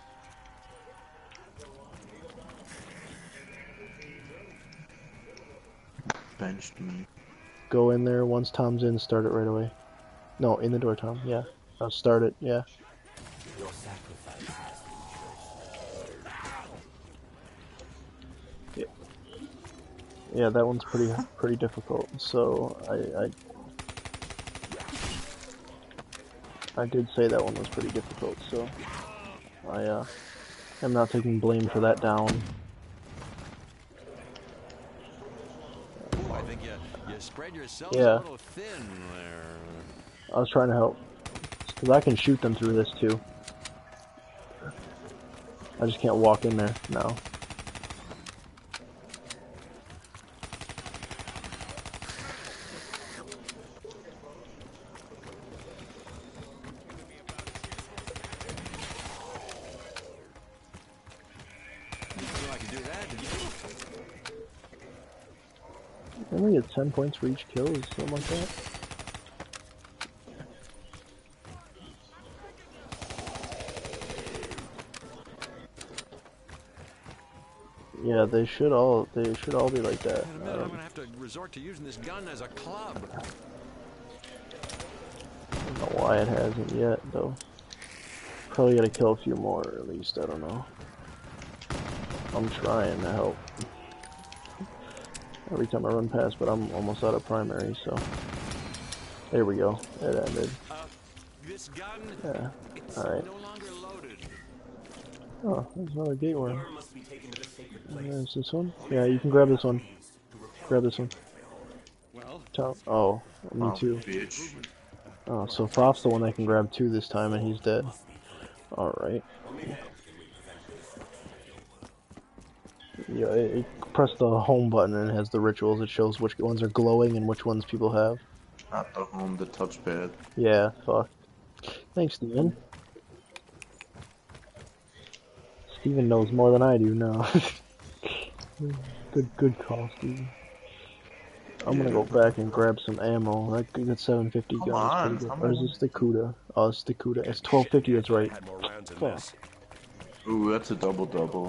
Benched me. Go in there. Once Tom's in, start it right away. No, in the door, Tom. Yeah. I'll start it. Yeah. Your sacrifice has been chosen. Yeah, that one's pretty pretty difficult. So I, I I did say that one was pretty difficult. So I uh am not taking blame for that down. Ooh, I think you, you spread yourselves Yeah. a little thin there. I was trying to help because I can shoot them through this too. I just can't walk in there now. You know I can do that, didn't you? I only get ten points for each kill or something like that. Yeah, they should all they should all be like that. In a minute, I'm Um, gonna have to resort to using this gun as a club. I don't know why it hasn't yet though. Probably gotta kill a few more at least, I don't know. I'm trying to help. Every time I run past, but I'm almost out of primary, so. There we go. It ended. Uh, this gun, Yeah. it's Alright. no longer loaded. Oh, there's another gate worm. Worm must be taken to the sacred place. There's this one. Yeah, you can grab this one. Grab this one. Well, Top. Oh, me Oh, too. bitch. Oh, so Froth's the one that can grab two this time, and he's dead. Alright. Yeah, it, it, press the home button and it has the rituals. It shows which ones are glowing and which ones people have. Not the home, the touchpad. Yeah, fuck. Thanks, Steven. Steven knows more than I do now. good, good call, Steven. I'm gonna go back and grab some ammo. I think that seven fifty Come gun is on, pretty good. how Or is many- this the Cuda? Oh, it's the Cuda. It's twelve fifty, that's right. Had more rounds in Fuck. this. Ooh, that's a double double.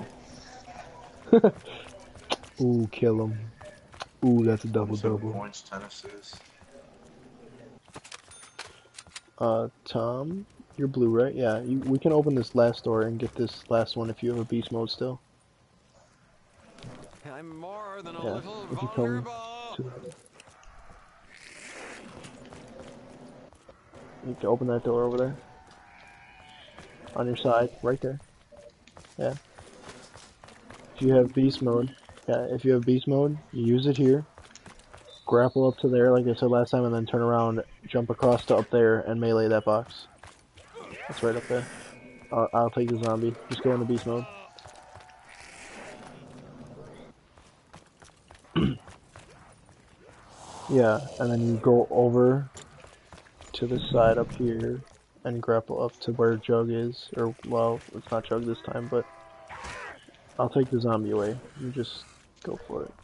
Ooh, kill him. Ooh, that's a double Seven double. points, ten assists. Uh, Tom, you're blue, right? Yeah, you, we can open this last door and get this last one if you have a beast mode still. I'm more than a Yeah, little if you come vulnerable. to... You can open that door over there. On your side, right there. Yeah. If you have beast mode, yeah, if you have beast mode, you use it here. Grapple up to there, like I said last time, and then turn around, jump across to up there, and melee that box. That's right up there. I'll, I'll take the zombie. Just go into beast mode. Yeah, and then you go over to the side up here, and grapple up to where Jug is. Or, well, it's not Jug this time, but I'll take the zombie away. You just go for it.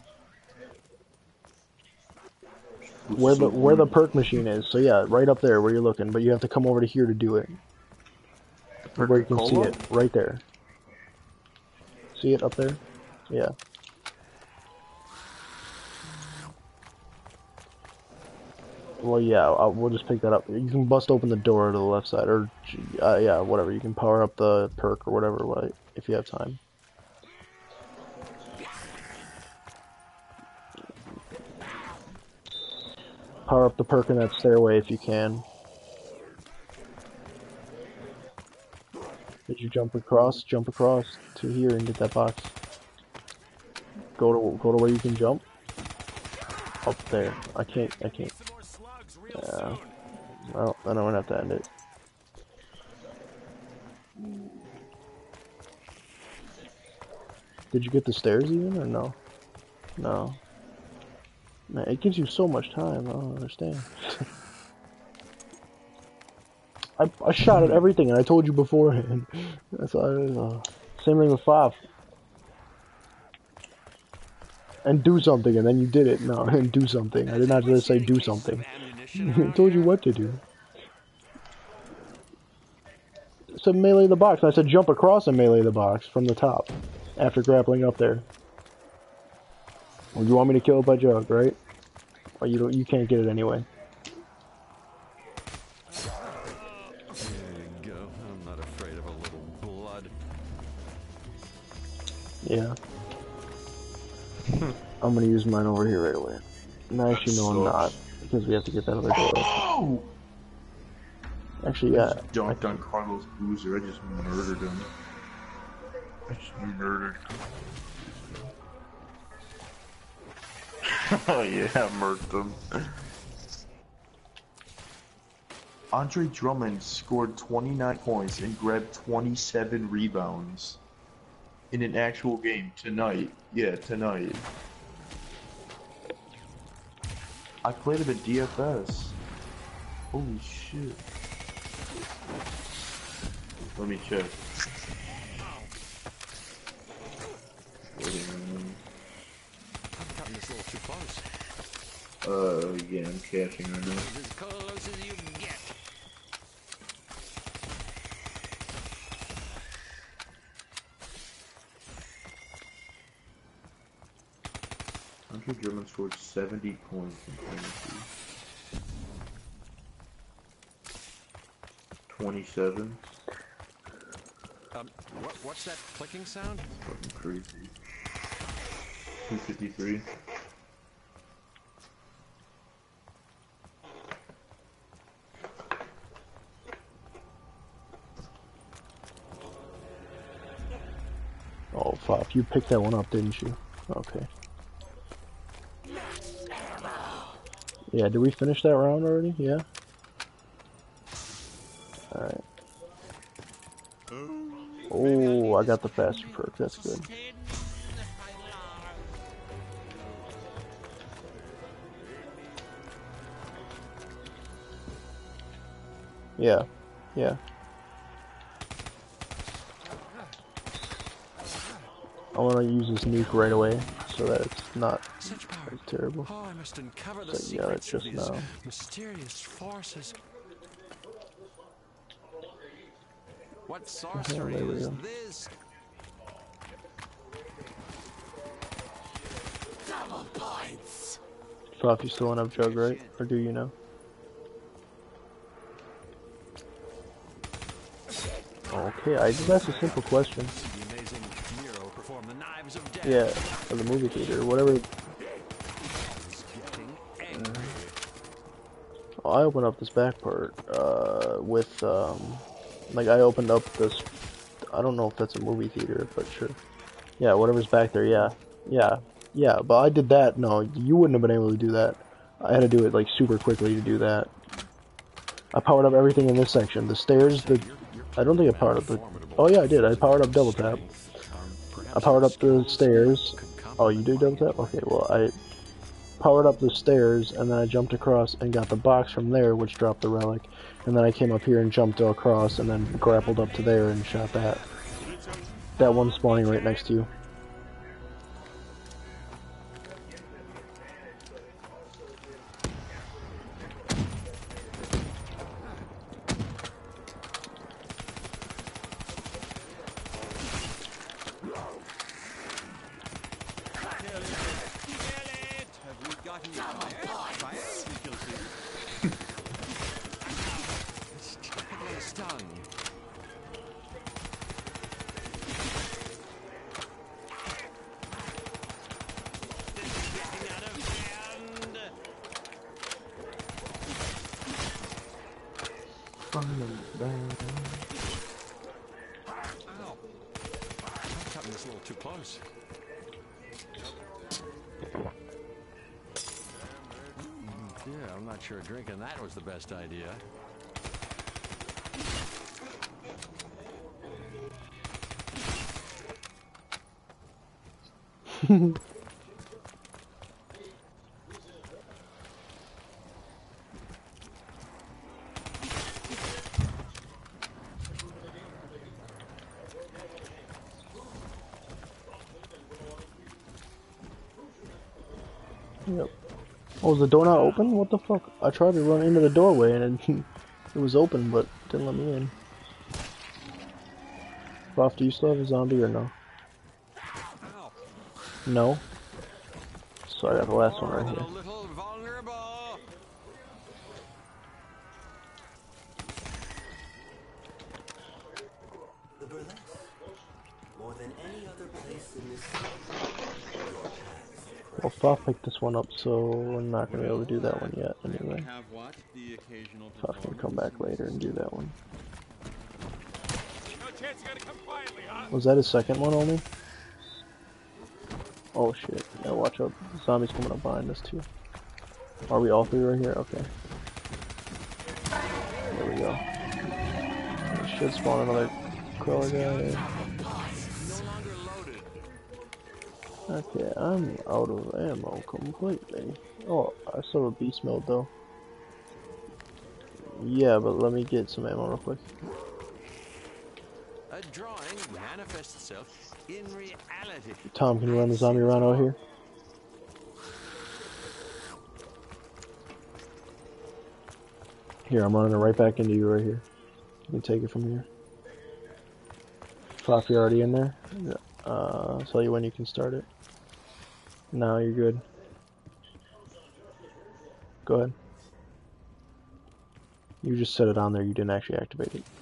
Where the where the perk machine is, so yeah, right up there where you're looking, but you have to come over to here to do it. Where you can see Coca-Cola? it, right there. See it up there? Yeah. Well, yeah, I'll, we'll just pick that up. You can bust open the door to the left side, or uh, yeah, whatever. You can power up the perk or whatever, like, if you have time. Power up the perk in that stairway if you can. Did you jump across? Jump across to here and get that box. Go to go to where you can jump. Up there. I can't. I can't. Yeah. Well, then I'm gonna have to end it. Did you get the stairs even or no? No. Man, it gives you so much time. I don't understand. I, I shot at everything, and I told you beforehand. That's uh, same thing with Five. And do something, and then you did it. No, and do something. I did not just say do something. I told you what to do. I said melee the box. I said jump across and melee the box from the top after grappling up there. Well, you want me to kill it by Jug, right? Or you don't? You can't get it anyway. There you go. I'm not afraid of a little blood. Yeah. I'm gonna use mine over here right away. No, actually, no, I'm not, because we have to get that other door. Oh! Actually, yeah. I dunked on Carlos Boozer. I just murdered him. I just murdered him. Oh yeah, I murdered him. Andre Drummond scored twenty-nine points and grabbed twenty-seven rebounds in an actual game tonight. Yeah, tonight. I played him at D F S. Holy shit. Let me check. Wait a minute. I've gotten this a little too close. Uh, yeah, I'm catching right now. As close as you can get. Andre Drummond scored seventy points in twenty-two. twenty-seven. Um, what, what's that clicking sound? Fucking crazy. two fifty-three. you picked that one up, didn't you? Okay. Yeah, did we finish that round already? Yeah? Alright. Oh, I got the faster perk, that's good. Yeah, yeah. I want to use this nuke right away so that it's not like, terrible. Oh, I must uncover the So, yeah, it's secrets of just these now. mysterious forces. What Okay, sorcery there we is go. this? Double points. Prof, you still want to have Jug, right? Or do you know? Okay, I just asked a simple question. The amazing Nero performed the knives of death. Yeah, for the movie theater, whatever. He's getting angry. Oh, I opened up this back part uh, with, um, like, I opened up this. I don't know if that's a movie theater, but sure. Yeah, whatever's back there. Yeah, yeah, yeah. But I did that. No, you wouldn't have been able to do that. I had to do it like super quickly to do that. I powered up everything in this section. The stairs. The I don't think I powered up the. Oh yeah, I did. I powered up double tap. I powered up the stairs. Oh, you did double tap? Okay, well, I powered up the stairs, and then I jumped across and got the box from there, which dropped the relic. And then I came up here and jumped across, and then grappled up to there and shot that. That one spawning right next to you. Yeah, I'm not sure drinking that was the best idea. Yep. Oh, was the door not open? What the fuck? I tried to run into the doorway and it, it was open, but didn't let me in. Boff, do you still have a zombie or no? No? So I got the last one right here. The burlesque, more than any other place in this city, your paths Well, Foff picked this one up, so we're not going to be able to do that one yet, anyway. Foff can come back later and do that one. Was that his second one only? Oh shit, yeah, watch out. Zombies coming up behind us too. Are we all three right here? Okay. There we go. We should spawn another crawler guy. Okay, I'm out of ammo completely. Oh, I still have a beast mode though. Yeah, but let me get some ammo real quick. A drawing manifests itself in reality. Tom, can you run the zombie around out here? Here, I'm running it right back into you right here. You can take it from here. Flop, you already in there? Uh, I'll tell you when you can start it. No, you're good. Go ahead. You just set it on there, you didn't actually activate it.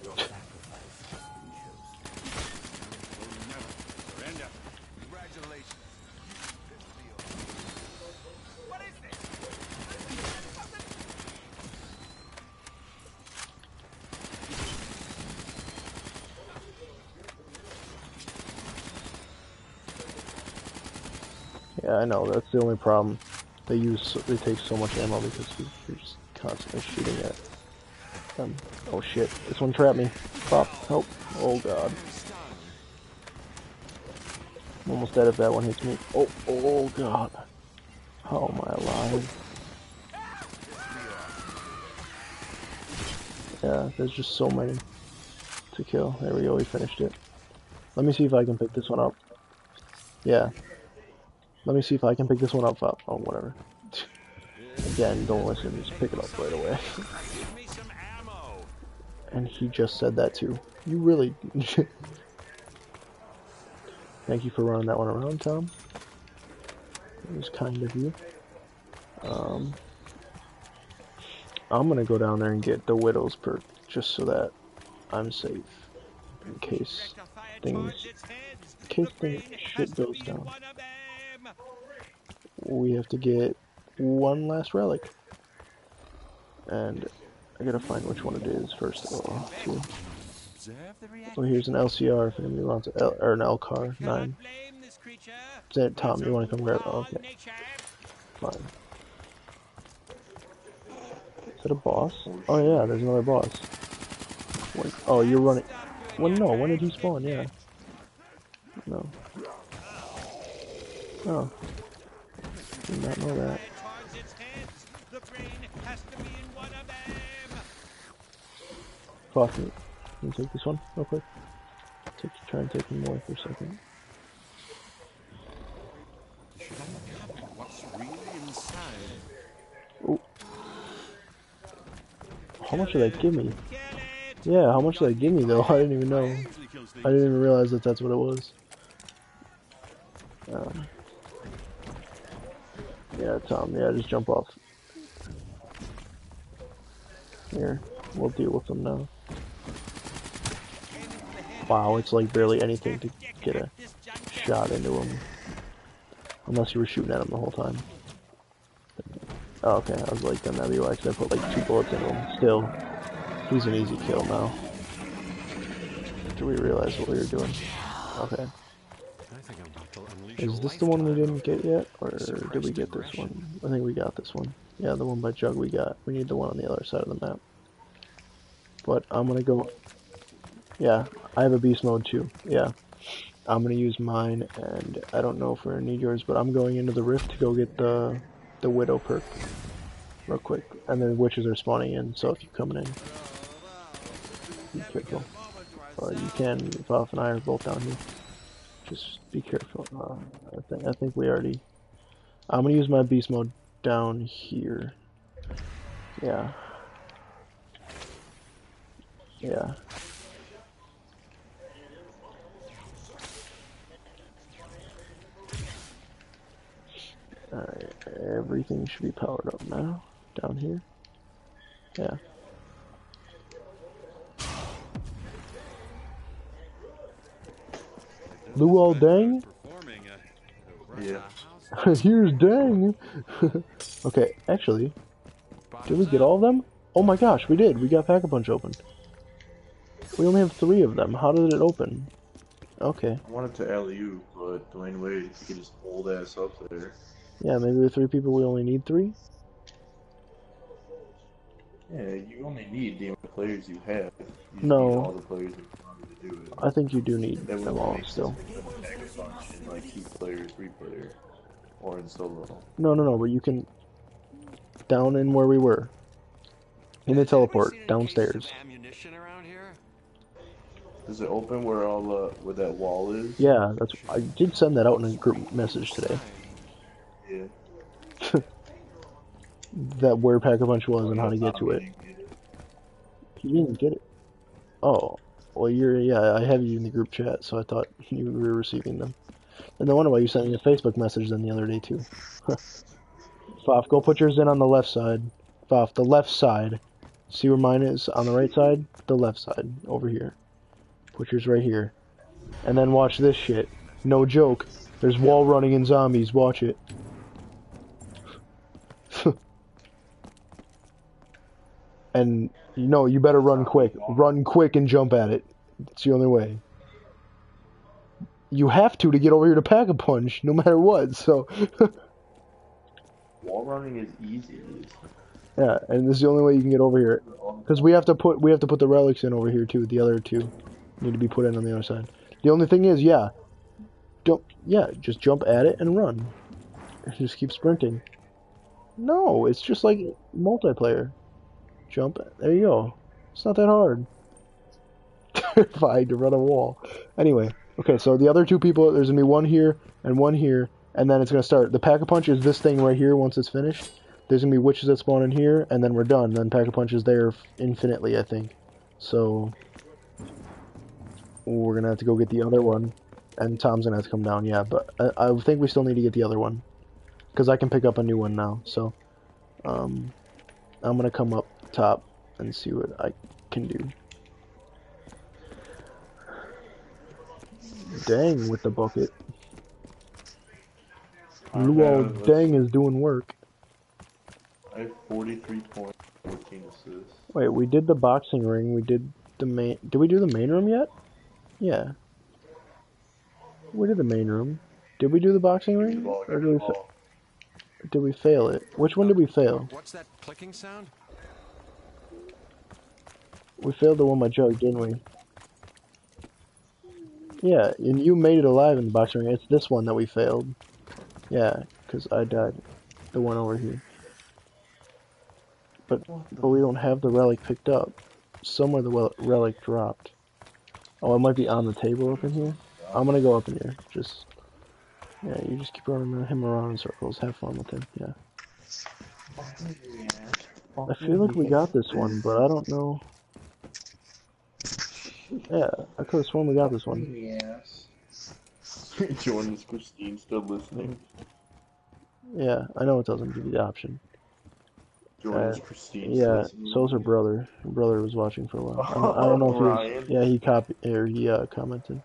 Yeah, I know. That's the only problem. They use they take so much ammo because you're just constantly shooting at them. Oh shit! This one trapped me. Pop! Help! Oh god! I'm almost dead if that one hits me. Oh! Oh god! How am I alive? Yeah, there's just so many to kill. There we go. We finished it. Let me see if I can pick this one up. Yeah. Let me see if I can pick this one up. Oh, whatever. Again, don't listen. Just pick it up right away. Give me some ammo. And he just said that too. You really... Thank you for running that one around, Tom. It was kind of you. Um, I'm gonna go down there and get the Widow's perk, just so that I'm safe. In case things... In case things shit goes down. We have to get one last relic. And I gotta find which one it is first of all, too. Oh, here's an L C R if anybody wants a L, or an L C A R nine. Is that Tom? You want to come grab it? Oh, okay. Fine. Is that a boss? Oh yeah, there's another boss. Wait, oh, you're running. Well, no. When did he spawn? Yeah. No. Oh. Did not know that. Fuck it. Can you take this one real quick? Take, try and take him away for a second. What's really inside? Ooh. How much did that give me? Yeah, how much did that give me though? I didn't even know. I didn't even realize that that's what it was. Um, yeah, Tom, yeah, just jump off. Here, we'll deal with them now. Wow, it's like barely anything to get a shot into him. Unless you were shooting at him the whole time. Oh, okay, I was like, then that'd be why, because I put like two bullets into him. Still, he's an easy kill now. Do we realize what we were doing? Okay. Is this the one we didn't get yet? Or did we get this one? I think we got this one. Yeah, the one by Jug we got. We need the one on the other side of the map. But I'm gonna go... Yeah, I have a beast mode too. Yeah. I'm gonna use mine, and I don't know if we're gonna need yours, but I'm going into the rift to go get the the Widow perk real quick. And then witches are spawning in, so if you're coming in, be careful. Uh, you can, Voff and I are both down here. Just be careful. Uh, I think I think we already... I'm gonna use my beast mode down here. Yeah. Yeah. Alright, everything should be powered up now. Down here. Yeah. Luol Deng? Yeah. Here's Deng! Okay, actually, did we get all of them? Oh my gosh, we did! We got Pack-a-Punch open. We only have three of them. How did it open? Okay. I wanted to alley-oop, but Dwayne Wade, he could just hold ass up there. Yeah, maybe with three people we only need three? Yeah, you only need the amount of players you have. You just No. need all the players that you want to do it. I think you do need That them would all make still. Pack-a-Punch in like two player, three player, or in solo. No, no, no, but you can... Down in where we were. In the teleport, downstairs. Ammunition around here? Does it open where all the where that wall is? Yeah, that's. I did send that out in a group message today. Yeah. That where Pack-a-Punch was and how to get to it. You didn't get it. Oh, well, you're. Yeah, I have you in the group chat, so I thought you were receiving them. And no wonder why you sent me a Facebook message then the other day too. Foff, go put yours in on the left side. Foff, the left side. See where mine is on the right side? The left side, over here. Put yours right here. And then watch this shit. No joke. There's wall running and zombies. Watch it. And, you know, you better run quick. Run quick and jump at it. It's the only way. you have to to get over here to pack a punch, no matter what. So, Wall running is easy. yeah, and this is the only way you can get over here. Because we have to put we have to put the relics in over here too. The other two need to be put in on the other side. The only thing is, yeah, don't yeah, just jump at it and run. Just keep sprinting. No, it's just like multiplayer. Jump. There you go. It's not that hard. Terrified to run a wall. Anyway, okay, so the other two people, there's gonna be one here and one here, and then it's gonna start. The Pack-a-Punch is this thing right here once it's finished. There's gonna be witches that spawn in here, and then we're done. Then Pack-a-Punch is there infinitely, I think. So we're gonna have to go get the other one, and Tom's gonna have to come down. Yeah, but I, I think we still need to get the other one, because I can pick up a new one now. So um, I'm gonna come up top and see what I can do. Dang with the bucket. Luo Dang is doing work. I have forty-three points, fourteen assists. Wait, we did the boxing ring. We did the main. Did we do the main room yet? Yeah. We did the main room. Did we do the boxing ring? Ball, Or did we, fa did we fail it? Which one did we fail? What's that clicking sound? We failed the one by Jug, didn't we? Yeah, and you made it alive in the boxing ring. It's this one that we failed. Yeah, because I died. The one over here. But but we don't have the relic picked up. Somewhere the wel relic dropped. Oh, it might be on the table up in here. I'm gonna go up in here. Just yeah, you just keep running him around in circles. Have fun with him. Yeah. I feel like we got this one, but I don't know. Yeah, I could have sworn we got this one. Yes. Jordan, is Christine still listening? Yeah, I know it doesn't give you the option. Jordan, Uh, is Christine yeah, still listening? so's her brother. Her brother was watching for a while. I don't, I don't know if he was, Ryan. yeah, he copied, or he uh, commented.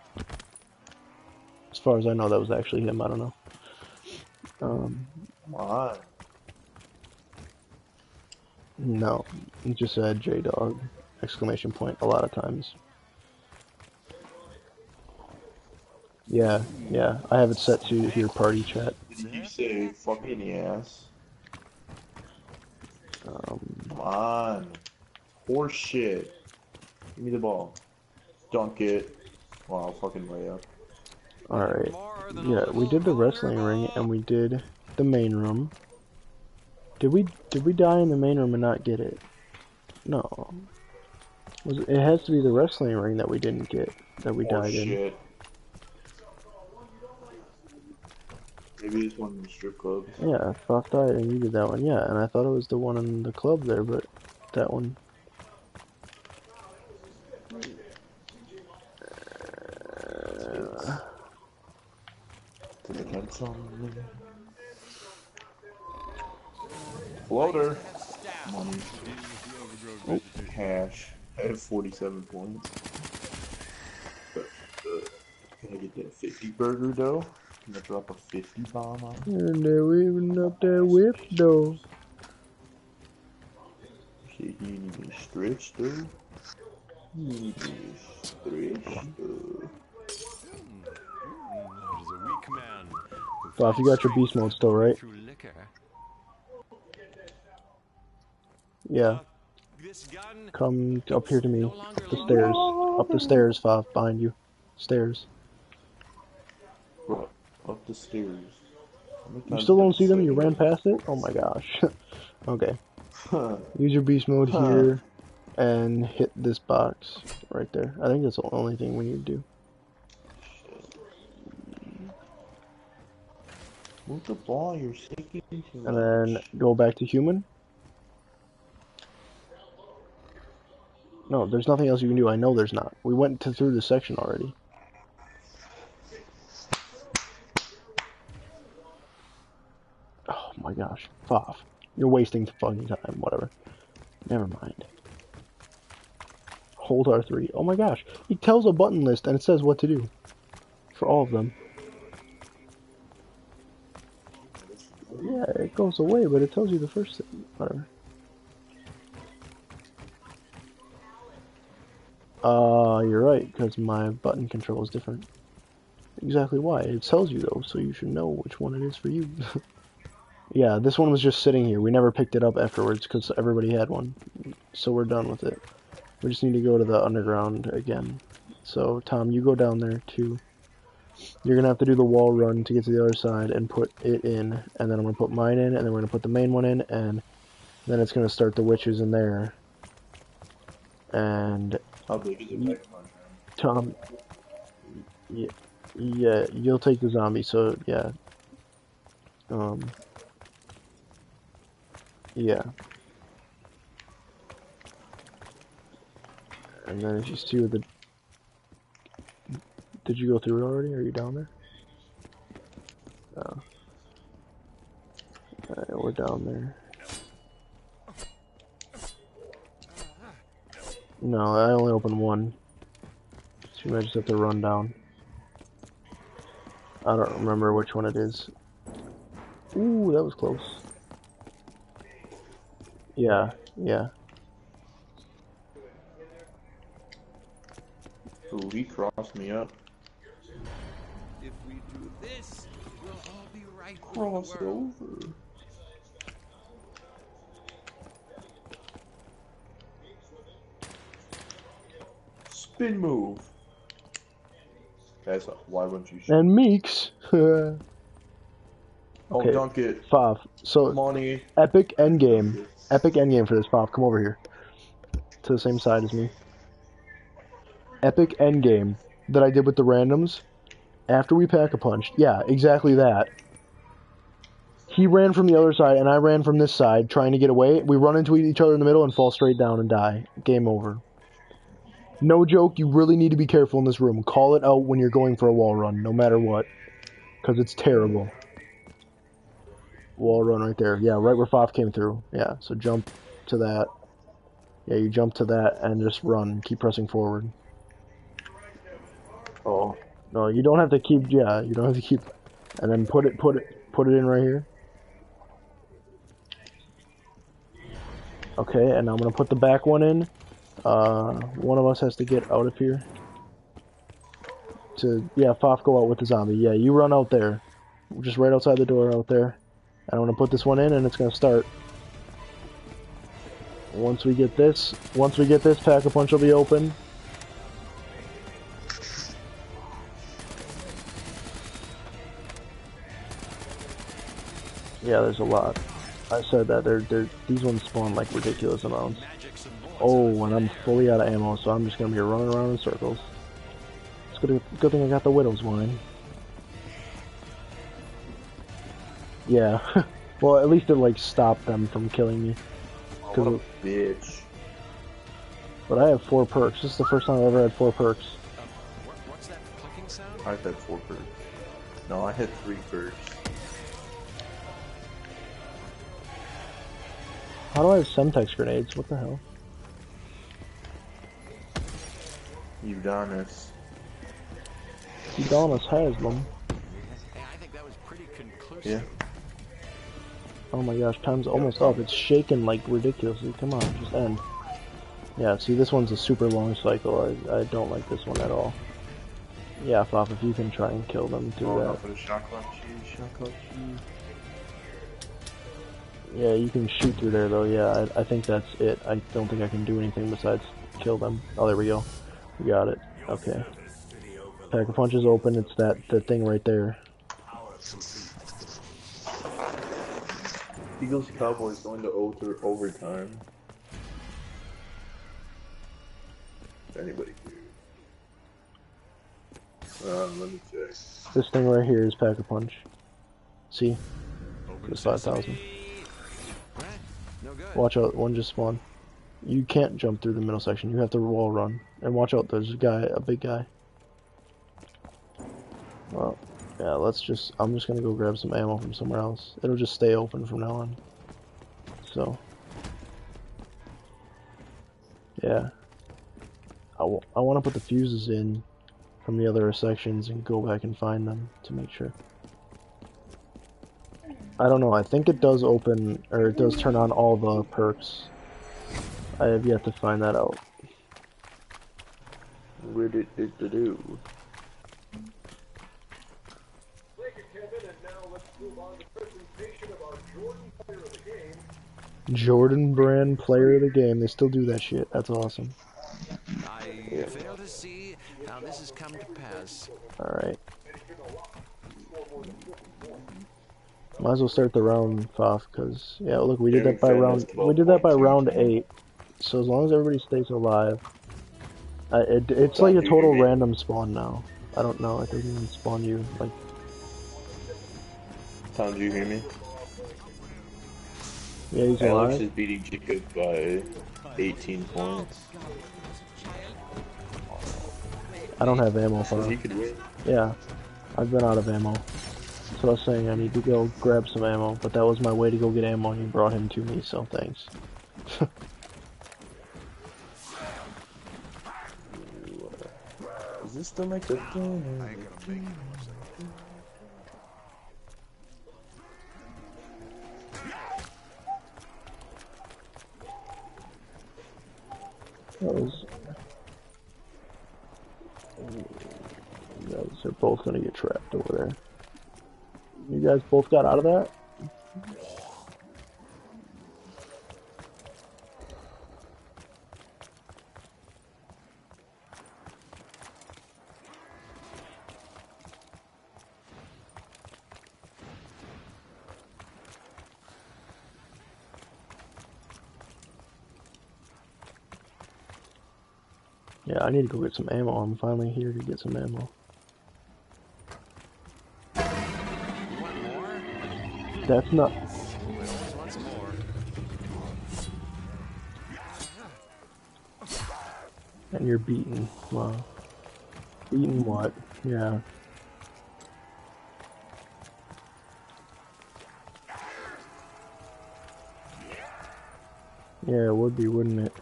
As far as I know, that was actually him. I don't know. Um, Come on. no, he just said J-Dog, exclamation point, a lot of times. Yeah, yeah, I have it set to hear party chat. Did you say fucking yes? Um, Come on. Horse shit. Give me the ball. Dunk it. Wow, fucking layup. Alright, yeah, we did the wrestling ring, and we did the main room. Did we, did we die in the main room and not get it? No. Was it, it has to be the wrestling ring that we didn't get, that we Horse died in. shit. Maybe it's one in the strip clubs. Yeah, Foff died and you did that one, yeah, and I thought it was the one in the club there, but that one... Uh, Did I get some? Floater. Money. Oh, cash. I have forty-seven points. But, uh, can I get that fifty burger dough? Can I drop a fifty bomb on it? and they're waving up that whip, though. Okay, you need me to stretch though? You need me to stretch though? He's a weak man. who Foff, you got your beast mode still, right? through liquor. Yeah. This gun Come up here to me. Up the stairs. Up the stairs, Foff, behind you. Stairs. Bro, up the stairs. How many You times still did I don't see them? say You ran that? past it? Oh my gosh. Okay. Huh. Use your beast mode Huh. here and hit this box right there. I think that's the only thing we need to do. Move the ball, you're shaking too much. And then go back to human. No, there's nothing else you can do. I know there's not. We went to, through the section already. Oh my gosh. Foff. You're wasting fucking time. Whatever. Never mind. Hold R three. Oh my gosh. It tells a button list and it says what to do. For all of them. Yeah, it goes away, but it tells you the first thing. Whatever. Uh, you're right, because my button control is different. exactly why. It tells you though, so you should know which one it is for you. Yeah, this one was just sitting here. We never picked it up afterwards because everybody had one. So we're done with it. We just need to go to the underground again. So, Tom, you go down there too. You're going to have to do the wall run to get to the other side and put it in. And then I'm going to put mine in, and then we're going to put the main one in, and then it's going to start the witches in there. And... How big is it back on? Tom... Yeah, yeah, you'll take the zombie, so, yeah. Um... Yeah. And then if you see the... Did you go through it already? Are you down there? Oh. Alright, we're down there. No, I only opened one. So you might just have to run down. I don't remember which one it is. Ooh, that was close. Yeah, yeah. Ooh, he crossed me up. If we do this, we'll all be right with Cross the world. over. Spin move. That's a, why wouldn't you shoot? And Meeks. Oh, okay. dunk it. Five. So Money. epic endgame. Epic endgame for this, Pop. Come over here. To the same side as me. Epic endgame that I did with the randoms. After we pack-a-punched. Yeah, exactly that. He ran from the other side, and I ran from this side, trying to get away. We run into each other in the middle and fall straight down and die. Game over. No joke, you really need to be careful in this room. Call it out when you're going for a wall run, no matter what. Because it's terrible. Wall run right there. Yeah, right where Fof came through. Yeah, so jump to that. Yeah, you jump to that and just run. Keep pressing forward. Oh. No, you don't have to keep, yeah, you don't have to keep, and then put it, put it, put it in right here. Okay, and I'm gonna put the back one in. Uh, one of us has to get out of here. To, yeah, Fof, go out with the zombie. Yeah, you run out there. Just right outside the door out there. And I'm gonna put this one in and it's gonna start. Once we get this, once we get this, Pack-a-Punch will be open. Yeah, there's a lot. I said that they're, they're, these ones spawn like ridiculous amounts. Oh, and I'm fully out of ammo, so I'm just gonna be running around in circles. It's good, good thing I got the Widow's Wine. Yeah. Well, at least it like stopped them from killing me. Oh, what a bitch. But I have four perks. This is the first time I've ever had four perks. Uh, what, what's that clicking sound? I've had four perks. No, I had three perks. How do I have Semtex grenades? What the hell? Udonis. Udonis has them. Hey, I think that was pretty conclusive. Yeah. Oh my gosh, time's almost up. It's shaking like ridiculously. Come on, just end. Yeah, see, this one's a super long cycle. I, I don't like this one at all. Yeah, Fop, if you can try and kill them, do Oh, that. no, for the shotgun cheese, shotgun cheese. Yeah, you can shoot through there though. Yeah, I, I think that's it. I don't think I can do anything besides kill them. Oh, there we go. We got it. Okay. Pack-a-Punch is open. It's that, that thing right there. Eagles Cowboys going to over overtime. If anybody cares. Uh, let me check. This thing right here is Pack-a-Punch. See? Open It's five thousand. sesame. Right. No good. Watch out, one just spawned. You can't jump through the middle section. You have to wall run. And watch out, there's a guy, a big guy. Well, yeah, let's just, I'm just gonna go grab some ammo from somewhere else. It'll just stay open from now on. So. Yeah. I, w I want to put the fuses in from the other sections and go back and find them to make sure. I don't know, I think it does open, or it does turn on all the perks. I have yet to find that out. Where did it do? Jordan Brand player of the game. They still do that shit. That's awesome. I fail to see how this has come to pass. Alright. Might as well start the round off, because, yeah, look, we did that by round, we did that by round eight. So as long as everybody stays alive. Uh, it, it's like a total random spawn now. I don't know, it doesn't even spawn you, like... Tom, do you hear me? Yeah, he's Alex alive. is beating Jacob by eighteen points. I don't have ammo for So him. he could win. Yeah, I've been out of ammo. So I was saying I need to go grab some ammo, but that was my way to go get ammo and you brought him to me, so thanks. Is this still my good thing? I ain't gonna make it. Those, those are both gonna get trapped over there. You guys both got out of that? Yeah, I need to go get some ammo. I'm finally here to get some ammo. You want more? That's not... We always want some more. And you're beaten. Wow. Beaten what? Yeah. Yeah, it would be, wouldn't it?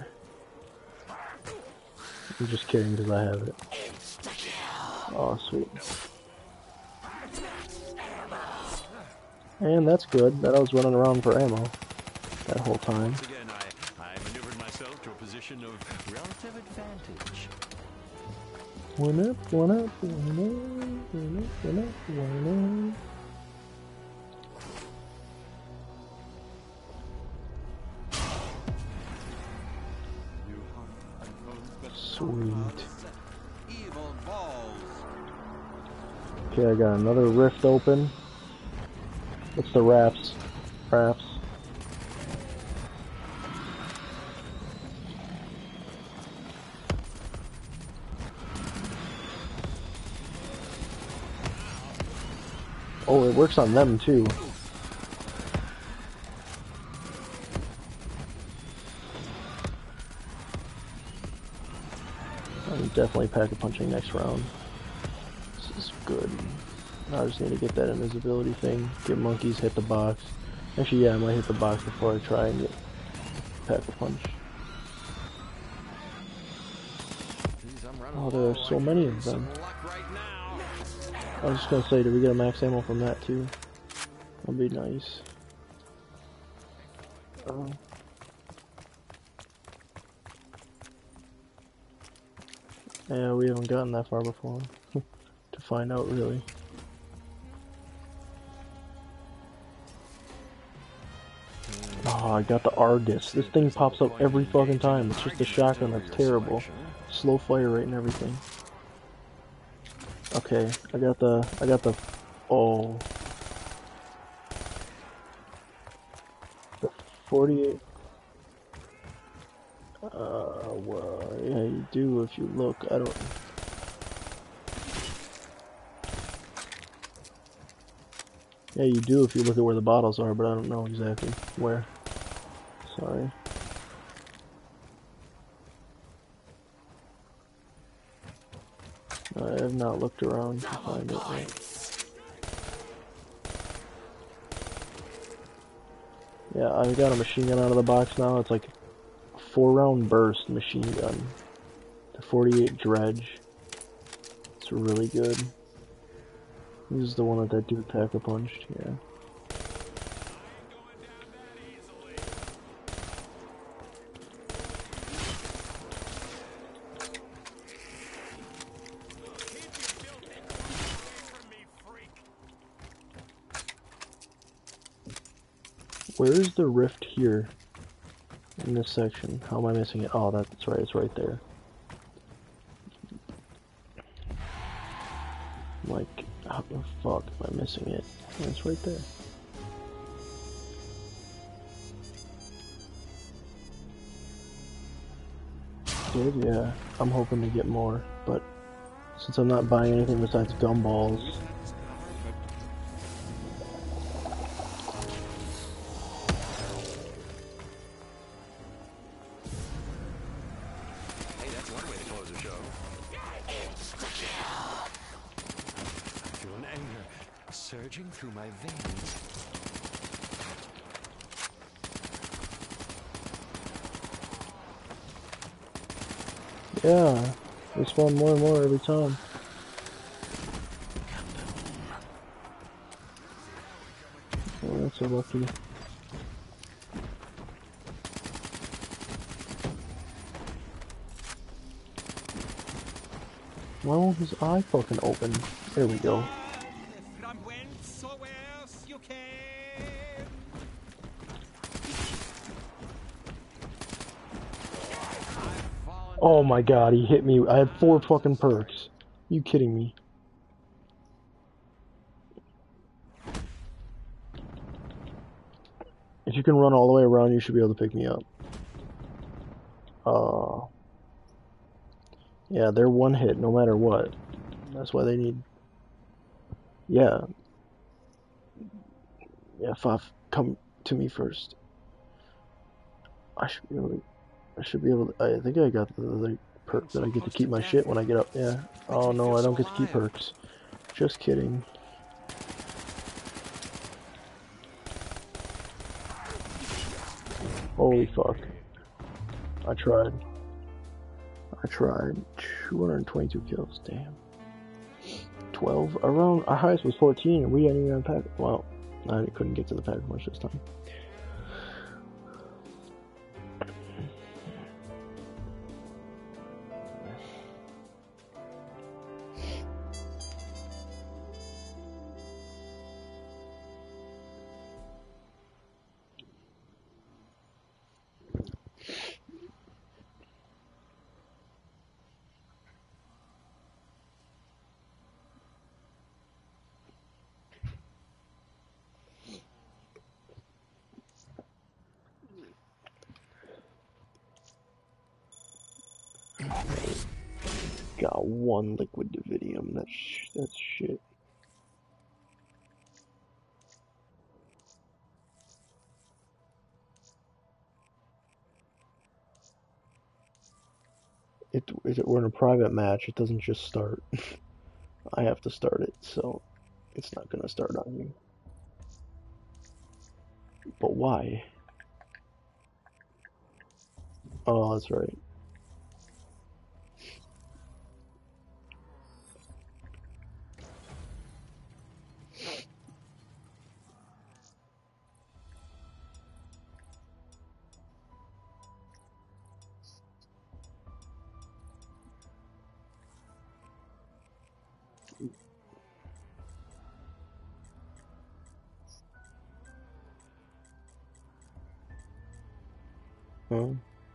I'm just kidding because I have it. Oh, sweet. And that's good, that I was running around for ammo that whole time. Once again, I, I maneuvered myself to a position of relative advantage. One up, one up, one up, one up, one up, one up. Sweet. Evil balls. Okay, I got another rift open. What's the wraps? Wraps. Oh, it works on them too. I'm definitely pack-a-punching next round. This is good. I just need to get that invisibility thing. Get monkeys, hit the box. Actually, yeah, I might hit the box before I try and get pack-a-punch. Oh, there are so many of them. I was just gonna say, did we get a max ammo from that too? That'd be nice. Uh, yeah, we haven't gotten that far before to find out really. Oh, I got the Argus. This thing pops up every fucking time. It's just a shotgun that's terrible. Slow fire rate and everything. Okay, I got the, I got the, oh. The forty-eight. Uh, well, yeah, you do if you look. I don't. Yeah, you do if you look at where the bottles are, but I don't know exactly where. Sorry. I have not looked around to find it yet. Yeah, I got a machine gun out of the box now. It's like a four round burst machine gun. The forty-eight Dredge. It's really good. This is the one that that dude pack-a-punched, yeah. Where is the rift here? In this section? How am I missing it? Oh, that's right, it's right there. Like, how the fuck am I missing it? Yeah, it's right there. Did, yeah. I'm hoping to get more, but since I'm not buying anything besides gumballs. Always had this power, but Hey, that's one way to close a show. I feel an anger surging through my veins. Yeah, they spawn more and more every time. Oh, that's so lucky. Why won't his eye fucking open? There we go. from whencesoever you came. Oh my god, he hit me. I had four fucking perks. You kidding me? If you can run all the way around, you should be able to pick me up. Uh, yeah, they're one hit no matter what. That's why they need... Yeah. Yeah, Faf, come to me first. I should be able to... I should be able to... I think I got the other perk that I get to keep my shit when I get up. Yeah. Oh no, I don't get to keep perks. Just kidding. Holy fuck. I tried. I tried. two hundred twenty-two kills, damn. twelve, around, our highest was fourteen, and we hadn't even pack. Well, I couldn't get to the pack much this time. Got one liquid dividium. That's sh that's shit. It if it were in a private match, it doesn't just start. I have to start it, so it's not gonna start on you. But why? Oh, that's right. Huh?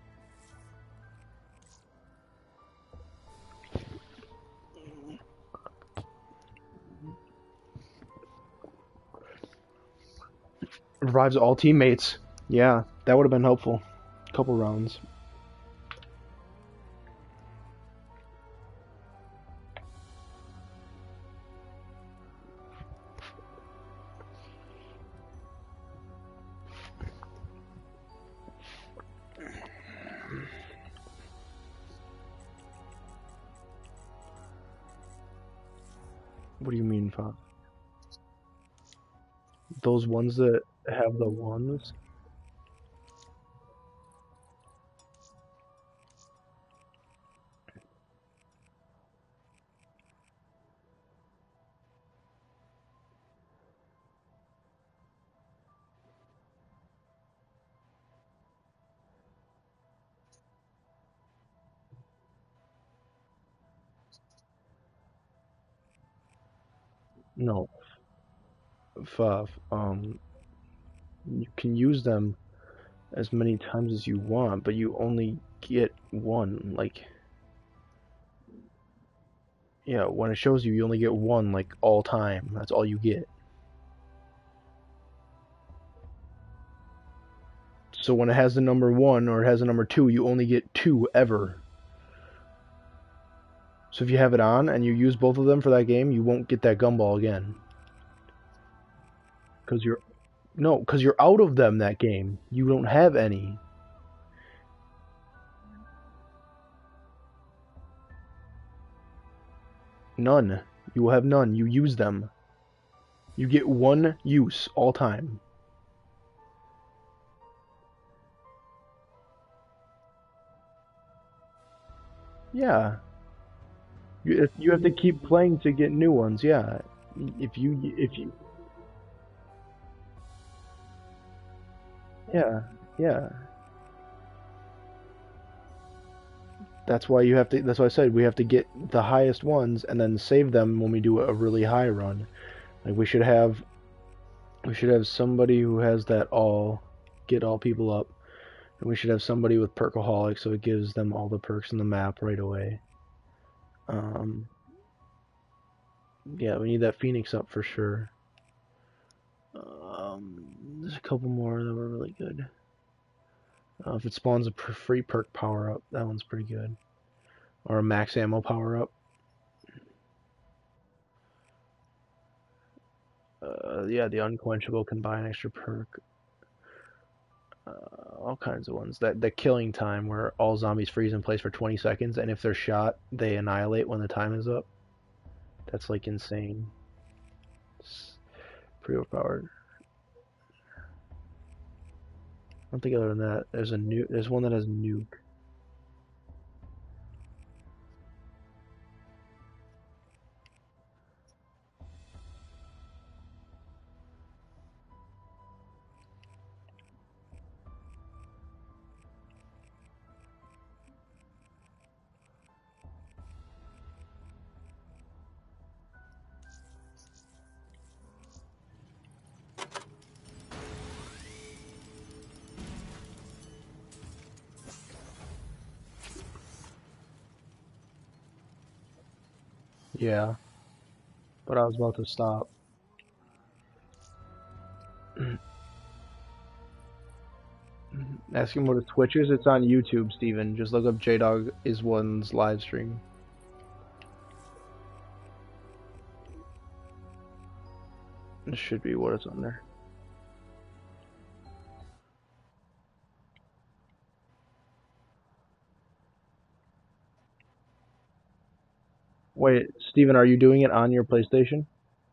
Revives all teammates. Yeah, that would have been helpful. Couple rounds. What do you mean, Fop? Those ones that have the ones? No. Faf, um, You can use them as many times as you want, but you only get one. Like, yeah, when it shows you, you only get one, like, all time. That's all you get. So when it has the number one or it has the number two, you only get two ever. So if you have it on and you use both of them for that game, you won't get that gumball again. Because you're... No, because you're out of them that game. You don't have any. None. You will have none. You use them. You get one use all time. Yeah. You, if you have to keep playing to get new ones, yeah. If you... If you... Yeah, yeah. That's why you have to, that's why I said we have to get the highest ones and then save them when we do a really high run. Like we should have, we should have somebody who has that all, get all people up. And we should have somebody with Perkaholic so it gives them all the perks in the map right away. Um, yeah, we need that Phoenix up for sure. Um, there's a couple more that were really good. Uh, if it spawns a free perk power up, that one's pretty good. Or a max ammo power up. Uh, yeah, the unquenchable can buy an extra perk. Uh, all kinds of ones. That the killing time where all zombies freeze in place for twenty seconds, and if they're shot, they annihilate when the time is up. That's like insane. It's pretty overpowered. I don't think other than that, there's a nuke. There's one that has nuke. Yeah, but I was about to stop. Ask him what his Twitch is. It's on YouTube, Steven. Just look up J Dog is one's live stream. This should be what it's under. Wait, Steven, are you doing it on your PlayStation?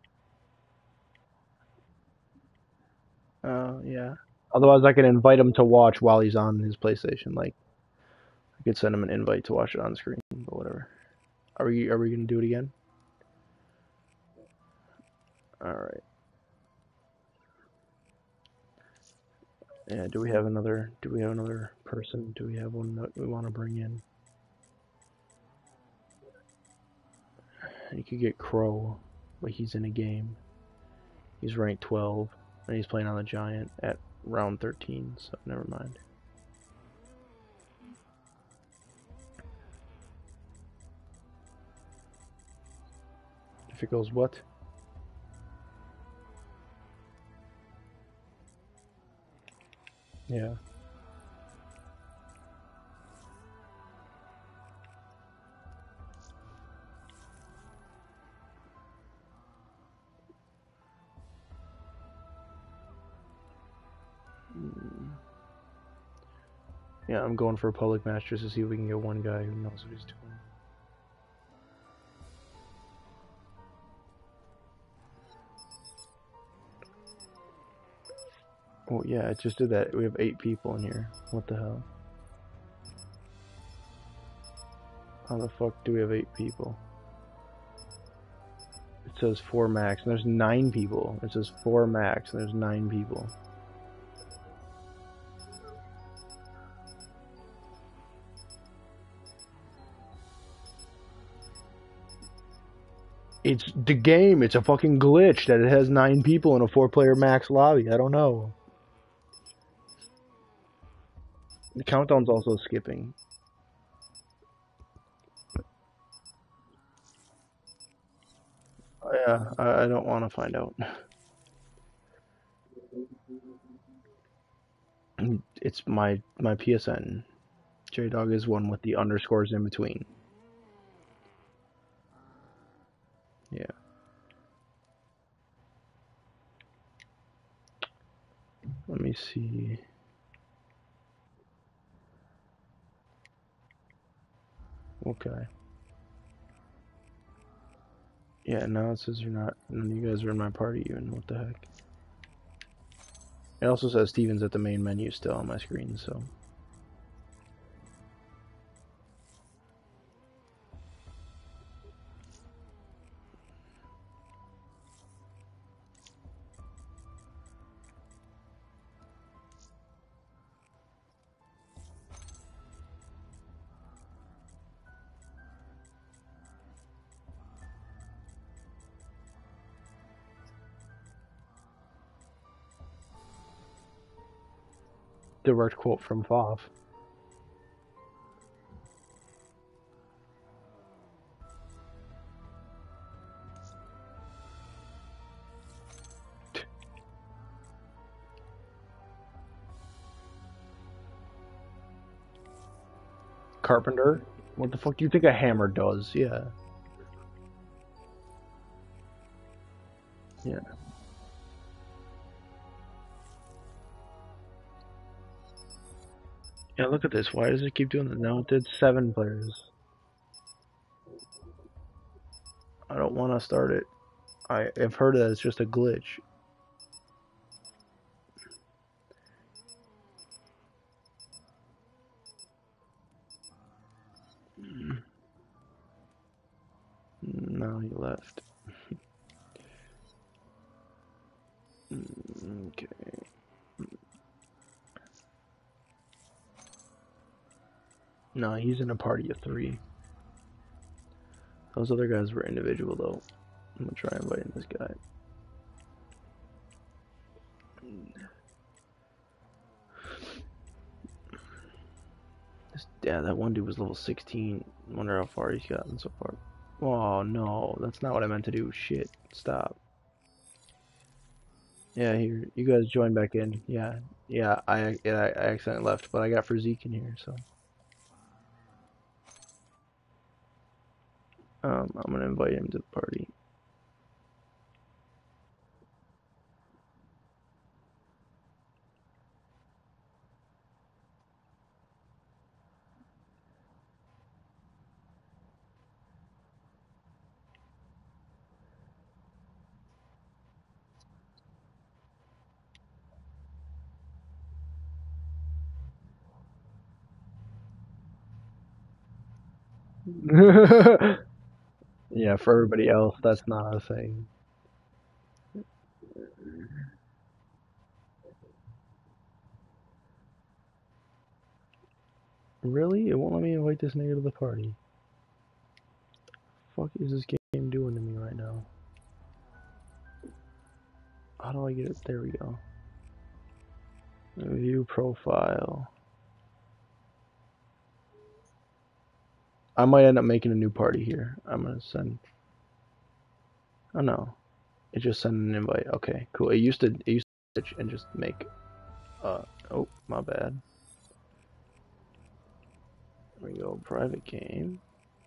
Oh, uh, yeah. Otherwise, I can invite him to watch while he's on his PlayStation. Like, I could send him an invite to watch it on screen, but whatever. Are we are we gonna do it again? All right. Yeah. Do we have another? Do we have another person? Do we have one that we want to bring in? You could get Crow, but he's in a game. He's ranked twelve, and he's playing on the Giant at round thirteen, so never mind. If it goes what? Yeah. Yeah, I'm going for a public match just to see if we can get one guy who knows what he's doing. Oh yeah, it just did that. We have eight people in here. What the hell? How the fuck do we have eight people? It says four max, and there's nine people. It says four max, and there's nine people. It's the game. It's a fucking glitch that it has nine people in a four-player max lobby. I don't know. The countdown's also skipping. Oh, yeah, I, I don't want to find out. It's my my P S N. J-Dog is one with the underscores in between. Yeah. Let me see. Okay. Yeah, now it says you're not, none of you guys are in my party even. What the heck? It also says Steven's at the main menu still on my screen, so. Direct quote from F O F. Carpenter? What the fuck do you think a hammer does? Yeah. Yeah. Yeah, look at this. Why does it keep doing that? Now it did seven players. I don't want to start it. I, I've heard that it's just a glitch. No, he left. Okay. No, he's in a party of three. Those other guys were individual though. I'm gonna try inviting this guy. This, yeah, that one dude was level sixteen. Wonder how far he's gotten so far. Oh no, that's not what I meant to do. Shit, stop. Yeah, here, you guys join back in. Yeah, yeah, I, yeah, I accidentally left, but I got Zeke in here, so. Um, I'm gonna invite him to the party. Yeah, for everybody else, that's not a thing. Really? It won't let me invite this nigga to the party. What the fuck is this game doing to me right now? How do I get it? There we go. View profile. I might end up making a new party here. I'm gonna send. Oh no, it just sent an invite. Okay, cool. It used to it used to switch and just make. Uh oh, my bad. There we go. Private game.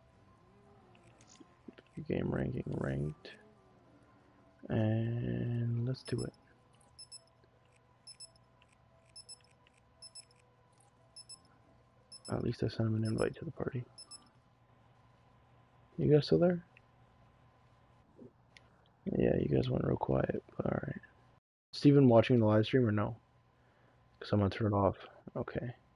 Game ranking ranked. And let's do it. At least I sent him an invite to the party. You guys still there? Yeah, you guys went real quiet, but alright. Steven watching the live stream or no? Because I'm gonna turn it off. Okay.